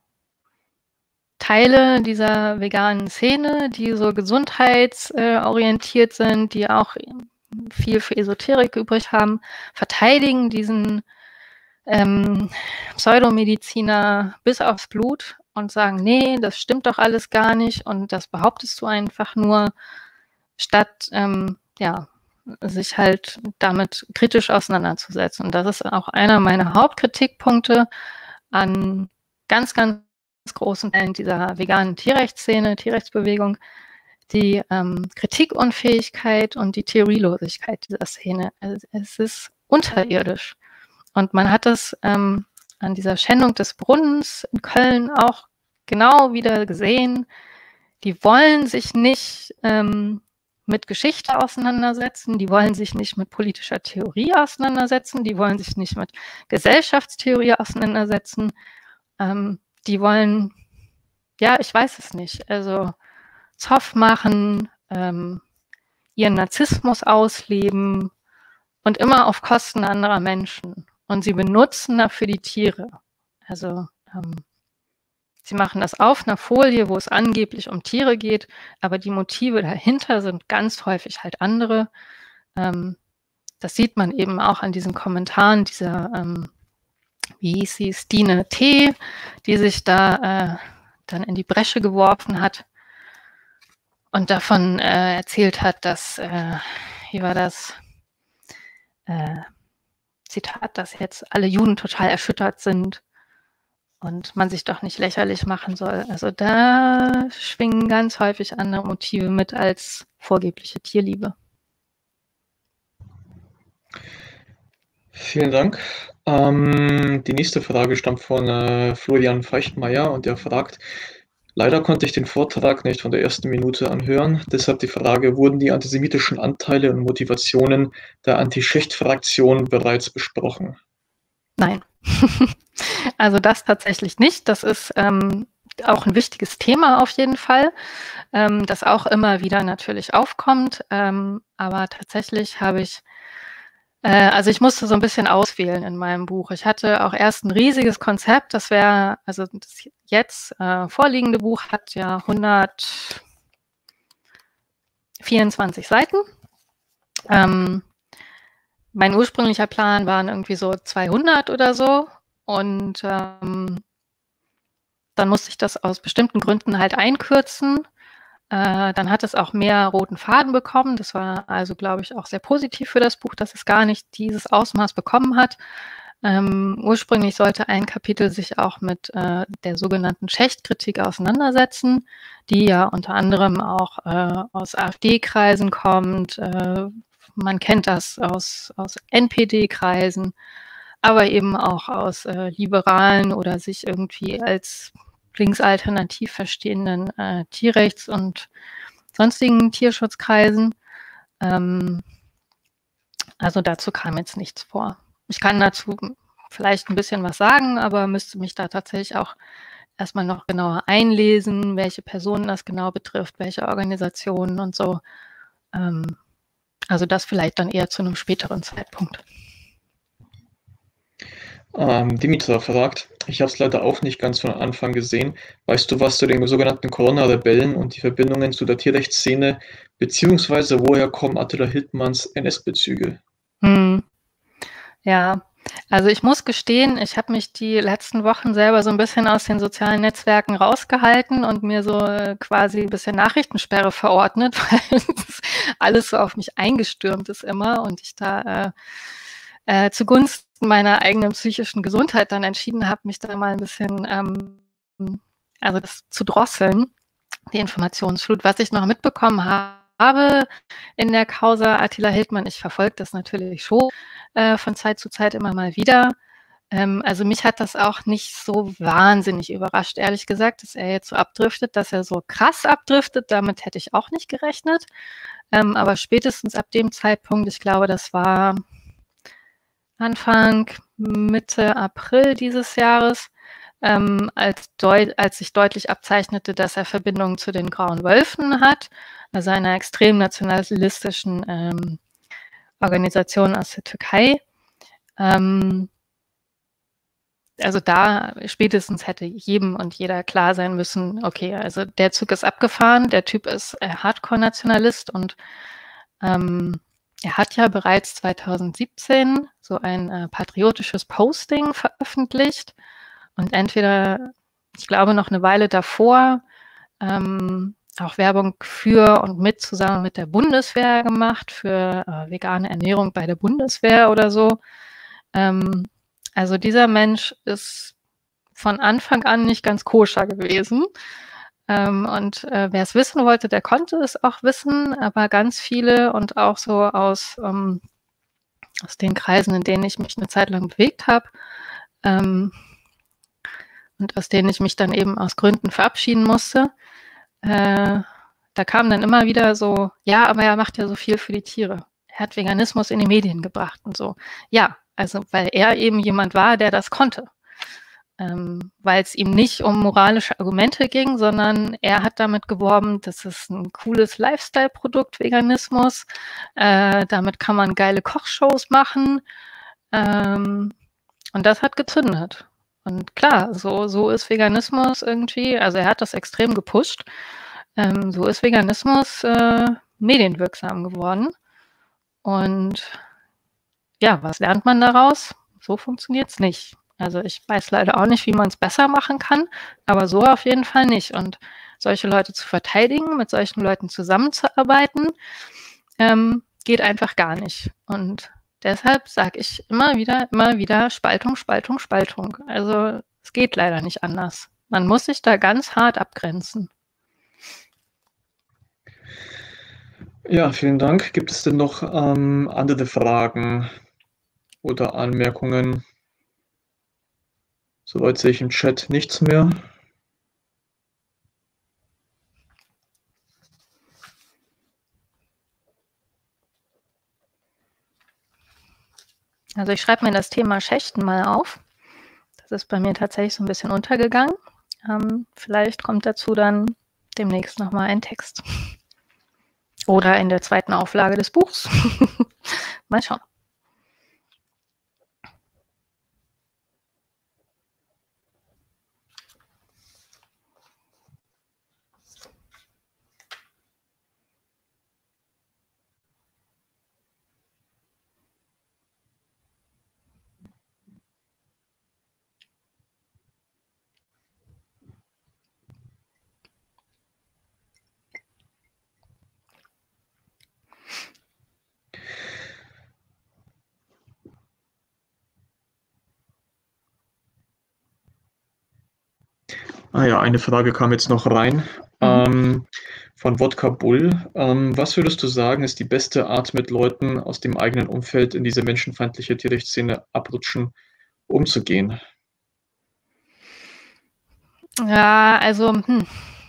Teile dieser veganen Szene, die so gesundheitsorientiert sind, die auch viel für Esoterik übrig haben, verteidigen diesen ähm, Pseudomediziner bis aufs Blut und sagen, nee, das stimmt doch alles gar nicht und das behauptest du einfach nur, statt ähm, ja, sich halt damit kritisch auseinanderzusetzen. Und das ist auch einer meiner Hauptkritikpunkte an ganz, ganz großen Teilen dieser veganen Tierrechtsszene, Tierrechtsbewegung, die ähm, Kritikunfähigkeit und die Theorielosigkeit dieser Szene. Also es ist unterirdisch. Und man hat es ähm, an dieser Schändung des Brunnens in Köln auch genau wieder gesehen. Die wollen sich nicht ähm, mit Geschichte auseinandersetzen, die wollen sich nicht mit politischer Theorie auseinandersetzen, die wollen sich nicht mit Gesellschaftstheorie auseinandersetzen. Ähm, die wollen, ja, ich weiß es nicht, also Zoff machen, ähm, ihren Narzissmus ausleben und immer auf Kosten anderer Menschen. Und sie benutzen dafür die Tiere. Also ähm, sie machen das auf einer Folie, wo es angeblich um Tiere geht, aber die Motive dahinter sind ganz häufig halt andere. Ähm, das sieht man eben auch an diesen Kommentaren dieser ähm, wie hieß sie, Stine T., die sich da äh, dann in die Bresche geworfen hat und davon äh, erzählt hat, dass, äh, wie war das, äh, Zitat, dass jetzt alle Juden total erschüttert sind und man sich doch nicht lächerlich machen soll. Also da schwingen ganz häufig andere Motive mit als vorgebliche Tierliebe. Vielen Dank. Ähm, die nächste Frage stammt von äh, Florian Feichtmeier und der fragt, leider konnte ich den Vortrag nicht von der ersten Minute anhören, deshalb die Frage, wurden die antisemitischen Anteile und Motivationen der Anti-Schicht-Fraktion bereits besprochen? Nein, also das tatsächlich nicht. Das ist ähm, auch ein wichtiges Thema auf jeden Fall, ähm, das auch immer wieder natürlich aufkommt, ähm, aber tatsächlich habe ich Also ich musste so ein bisschen auswählen in meinem Buch. Ich hatte auch erst ein riesiges Konzept, das wäre, also das jetzt äh, vorliegende Buch hat ja hundertvierundzwanzig Seiten. Ähm, mein ursprünglicher Plan waren irgendwie so zweihundert oder so und ähm, dann musste ich das aus bestimmten Gründen halt einkürzen. Äh, dann hat es auch mehr roten Faden bekommen. Das war also, glaube ich, auch sehr positiv für das Buch, dass es gar nicht dieses Ausmaß bekommen hat. Ähm, ursprünglich sollte ein Kapitel sich auch mit äh, der sogenannten Schächt-Kritik auseinandersetzen, die ja unter anderem auch äh, aus AfD-Kreisen kommt. Äh, man kennt das aus, aus N P D-Kreisen, aber eben auch aus äh, liberalen oder sich irgendwie als linksalternativ verstehenden äh, Tierrechts- und sonstigen Tierschutzkreisen. Ähm, also dazu kam jetzt nichts vor. Ich kann dazu vielleicht ein bisschen was sagen, aber müsste mich da tatsächlich auch erstmal noch genauer einlesen, welche Personen das genau betrifft, welche Organisationen und so. Ähm, also das vielleicht dann eher zu einem späteren Zeitpunkt. Ähm, Dimitra fragt, ich habe es leider auch nicht ganz von Anfang gesehen. Weißt du was zu den sogenannten Corona-Rebellen und die Verbindungen zu der Tierrechtsszene, beziehungsweise woher kommen Attila Hildmanns N S-Bezüge? Hm. Ja, also ich muss gestehen, ich habe mich die letzten Wochen selber so ein bisschen aus den sozialen Netzwerken rausgehalten und mir so äh, quasi ein bisschen Nachrichtensperre verordnet, weil alles so auf mich eingestürmt ist immer und ich da äh, äh, zugunsten meiner eigenen psychischen Gesundheit dann entschieden habe, mich da mal ein bisschen, ähm, also das zu drosseln, die Informationsflut. Was ich noch mitbekommen habe in der Causa Attila Hildmann, ich verfolge das natürlich schon äh, von Zeit zu Zeit immer mal wieder, Ähm, also mich hat das auch nicht so wahnsinnig überrascht, ehrlich gesagt, dass er jetzt so abdriftet, dass er so krass abdriftet. Damit hätte ich auch nicht gerechnet. Ähm, aber spätestens ab dem Zeitpunkt, ich glaube, das war Anfang, Mitte April dieses Jahres, ähm, als, als sich deutlich abzeichnete, dass er Verbindungen zu den Grauen Wölfen hat, also einer extrem nationalistischen ähm, Organisation aus der Türkei. Ähm, also da spätestens hätte jedem und jeder klar sein müssen, okay, also der Zug ist abgefahren, der Typ ist äh, Hardcore-Nationalist und ähm, er hat ja bereits zweitausendsiebzehn so ein äh, patriotisches Posting veröffentlicht und entweder, ich glaube, noch eine Weile davor ähm, auch Werbung für und mit zusammen mit der Bundeswehr gemacht, für äh, vegane Ernährung bei der Bundeswehr oder so. Ähm, also dieser Mensch ist von Anfang an nicht ganz koscher gewesen. Ähm, und äh, wer es wissen wollte, der konnte es auch wissen, aber ganz viele und auch so aus, ähm, aus den Kreisen, in denen ich mich eine Zeit lang bewegt habe ähm, und aus denen ich mich dann eben aus Gründen verabschieden musste, äh, da kam dann immer wieder so, ja, aber er macht ja so viel für die Tiere. Er hat Veganismus in die Medien gebracht und so. Ja, also weil er eben jemand war, der das konnte. Ähm, weil es ihm nicht um moralische Argumente ging, sondern er hat damit geworben, das ist ein cooles Lifestyle-Produkt, Veganismus. Äh, damit kann man geile Kochshows machen. Ähm, und das hat gezündet. Und klar, so, so ist Veganismus irgendwie, also er hat das extrem gepusht. Ähm, so ist Veganismus äh, medienwirksam geworden. Und ja, was lernt man daraus? So funktioniert es nicht. Also ich weiß leider auch nicht, wie man es besser machen kann, aber so auf jeden Fall nicht. Und solche Leute zu verteidigen, mit solchen Leuten zusammenzuarbeiten, ähm, geht einfach gar nicht. Und deshalb sage ich immer wieder, immer wieder Spaltung, Spaltung, Spaltung. Also es geht leider nicht anders. Man muss sich da ganz hart abgrenzen. Ja, vielen Dank. Gibt es denn noch ähm, andere Fragen oder Anmerkungen? Soweit sehe ich im Chat nichts mehr. Also ich schreibe mir das Thema Schächten mal auf. Das ist bei mir tatsächlich so ein bisschen untergegangen. Ähm, vielleicht kommt dazu dann demnächst nochmal ein Text. Oder in der zweiten Auflage des Buchs. Mal schauen. Ah ja, eine Frage kam jetzt noch rein. Mhm. Ähm, von Wodka Bull. Ähm, was würdest du sagen, ist die beste Art, mit Leuten aus dem eigenen Umfeld in diese menschenfeindliche Tierrechtsszene abrutschen, umzugehen? Ja, also, hm.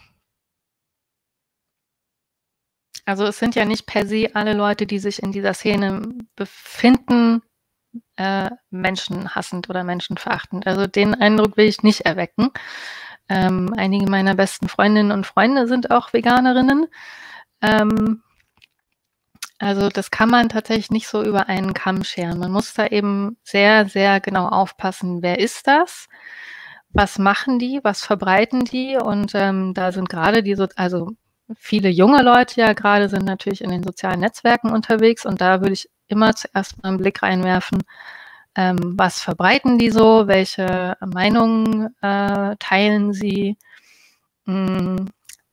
Also es sind ja nicht per se alle Leute, die sich in dieser Szene befinden, äh, menschenhassend oder menschenverachtend. Also den Eindruck will ich nicht erwecken. Ähm, einige meiner besten Freundinnen und Freunde sind auch Veganerinnen. Ähm, also das kann man tatsächlich nicht so über einen Kamm scheren. Man muss da eben sehr, sehr genau aufpassen, wer ist das? Was machen die? Was verbreiten die? Und ähm, da sind gerade die, so also viele junge Leute ja gerade sind natürlich in den sozialen Netzwerken unterwegs und da würde ich immer zuerst mal einen Blick reinwerfen, ähm, was verbreiten die so, welche Meinungen äh, teilen sie, mh,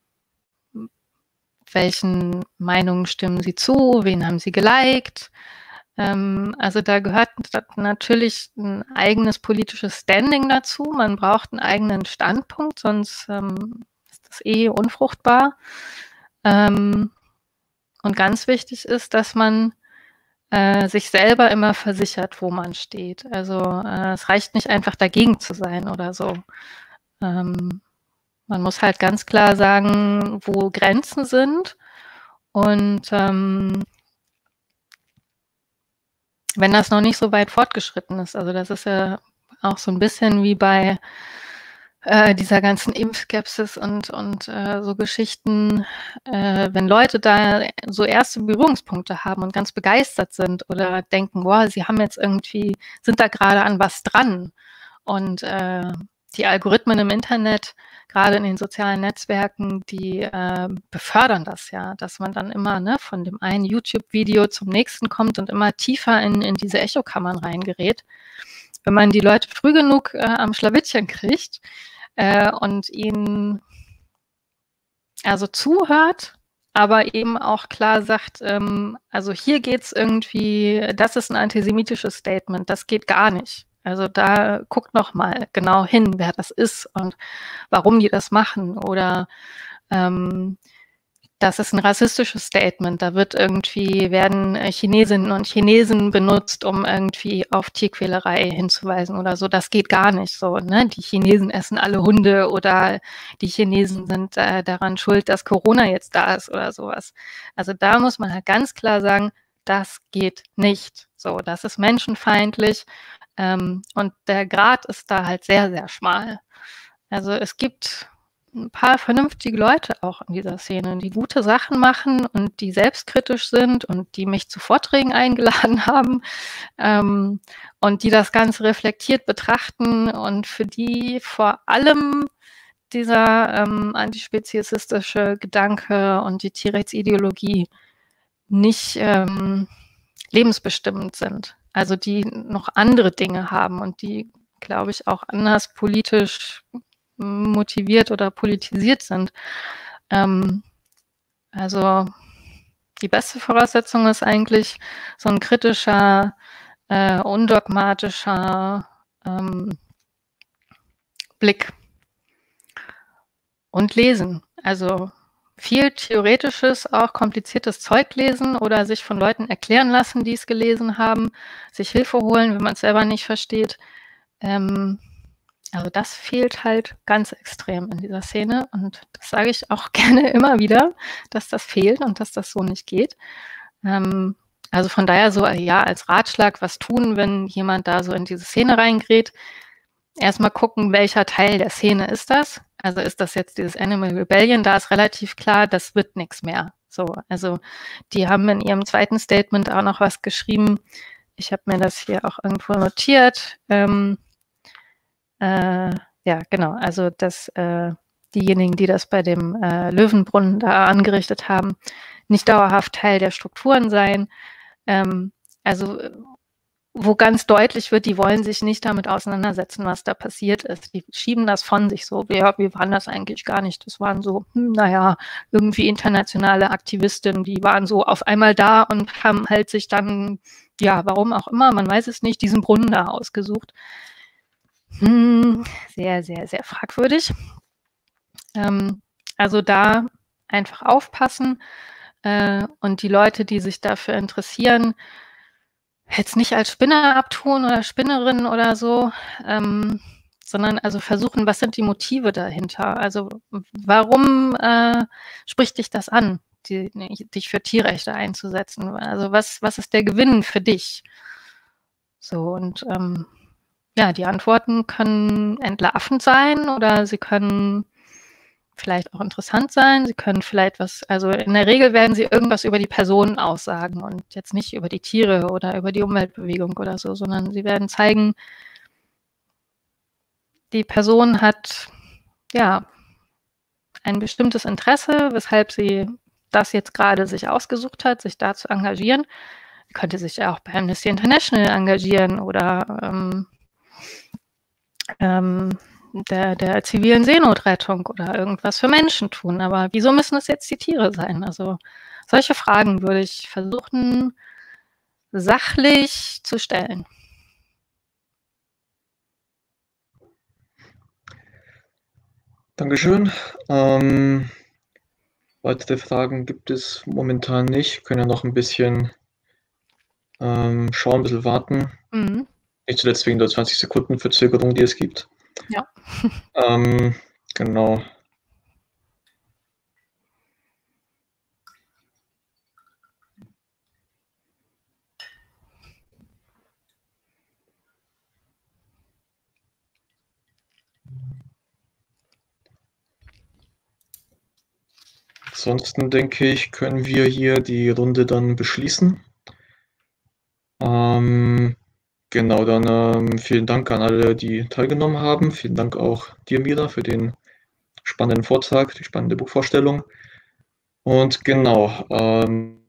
welchen Meinungen stimmen sie zu, wen haben sie geliked. Ähm, also da gehört natürlich ein eigenes politisches Standing dazu. Man braucht einen eigenen Standpunkt, sonst ähm, ist das eh unfruchtbar. Ähm, und ganz wichtig ist, dass man äh, sich selber immer versichert, wo man steht. Also äh, es reicht nicht einfach dagegen zu sein oder so. Ähm, man muss halt ganz klar sagen, wo Grenzen sind. Und ähm, wenn das noch nicht so weit fortgeschritten ist, also das ist ja auch so ein bisschen wie bei äh, dieser ganzen Impfskepsis und, und äh, so Geschichten, äh, wenn Leute da so erste Berührungspunkte haben und ganz begeistert sind oder denken, boah, sie haben jetzt irgendwie, sind da gerade an was dran. Und äh, die Algorithmen im Internet, gerade in den sozialen Netzwerken, die äh, befördern das ja, dass man dann immer ne, von dem einen YouTube-Video zum nächsten kommt und immer tiefer in, in diese Echokammern reingerät. Wenn man die Leute früh genug äh, am Schlawittchen kriegt äh, und ihnen also zuhört, aber eben auch klar sagt, ähm, also hier geht's irgendwie, das ist ein antisemitisches Statement, das geht gar nicht. Also da guckt noch mal genau hin, wer das ist und warum die das machen. Oder ähm, das ist ein rassistisches Statement. Da wird irgendwie, werden Chinesinnen und Chinesen benutzt, um irgendwie auf Tierquälerei hinzuweisen oder so. Das geht gar nicht so. Ne? Die Chinesen essen alle Hunde oder die Chinesen sind äh, daran schuld, dass Corona jetzt da ist oder sowas. Also da muss man halt ganz klar sagen, das geht nicht. So, das ist menschenfeindlich. Ähm, und der Grat ist da halt sehr, sehr schmal. Also es gibt ein paar vernünftige Leute auch in dieser Szene, die gute Sachen machen und die selbstkritisch sind und die mich zu Vorträgen eingeladen haben ähm, und die das Ganze reflektiert betrachten und für die vor allem dieser ähm, antispeziesistische Gedanke und die Tierrechtsideologie nicht ähm, lebensbestimmend sind. Also die noch andere Dinge haben und die, glaube ich, auch anders politisch motiviert oder politisiert sind. Ähm, also die beste Voraussetzung ist eigentlich so ein kritischer, äh, undogmatischer ähm, Blick und Lesen. Also viel theoretisches, auch kompliziertes Zeug lesen oder sich von Leuten erklären lassen, die es gelesen haben, sich Hilfe holen, wenn man es selber nicht versteht. Ähm, Also das fehlt halt ganz extrem in dieser Szene und das sage ich auch gerne immer wieder, dass das fehlt und dass das so nicht geht. Ähm, also von daher so, ja, als Ratschlag, was tun, wenn jemand da so in diese Szene reingerät. Erstmal gucken, welcher Teil der Szene ist das. Also ist das jetzt dieses Animal Rebellion, da ist relativ klar, das wird nichts mehr. So, also die haben in ihrem zweiten Statement auch noch was geschrieben. Ich habe mir das hier auch irgendwo notiert. Ähm, Äh, ja, genau. Also, dass äh, diejenigen, die das bei dem äh, Löwenbrunnen da angerichtet haben, nicht dauerhaft Teil der Strukturen seien. Ähm, also, wo ganz deutlich wird, die wollen sich nicht damit auseinandersetzen, was da passiert ist. Die schieben das von sich so. Ja, wir waren das eigentlich gar nicht. Das waren so, hm, naja, irgendwie internationale Aktivistinnen, die waren so auf einmal da und haben halt sich dann, ja, warum auch immer, man weiß es nicht, diesen Brunnen da ausgesucht. Hm, sehr, sehr, sehr fragwürdig. Ähm, also da einfach aufpassen äh, und die Leute, die sich dafür interessieren, jetzt nicht als Spinner abtun oder Spinnerin oder so, ähm, sondern also versuchen, was sind die Motive dahinter? Also warum äh, spricht dich das an, die, dich für Tierrechte einzusetzen? Also was, was ist der Gewinn für dich? So und ähm, ja, die Antworten können entlarvend sein oder sie können vielleicht auch interessant sein. Sie können vielleicht was, also in der Regel werden sie irgendwas über die Person aussagen und jetzt nicht über die Tiere oder über die Umweltbewegung oder so, sondern sie werden zeigen, die Person hat ja ein bestimmtes Interesse, weshalb sie das jetzt gerade sich ausgesucht hat, sich da zu engagieren. Sie könnte sich ja auch bei Amnesty International engagieren oder ähm, ähm, der, der zivilen Seenotrettung oder irgendwas für Menschen tun. Aber wieso müssen es jetzt die Tiere sein? Also solche Fragen würde ich versuchen, sachlich zu stellen. Dankeschön. Ähm, weitere Fragen gibt es momentan nicht. Wir können ja noch ein bisschen ähm, schauen, ein bisschen warten. Mhm. Nicht zuletzt wegen der zwanzig Sekunden Verzögerung, die es gibt. Ja. Ähm, genau. Ansonsten denke ich, können wir hier die Runde dann beschließen. Ähm, genau, dann ähm, vielen Dank an alle, die teilgenommen haben. Vielen Dank auch dir, Mira, für den spannenden Vortrag, die spannende Buchvorstellung. Und genau, ähm,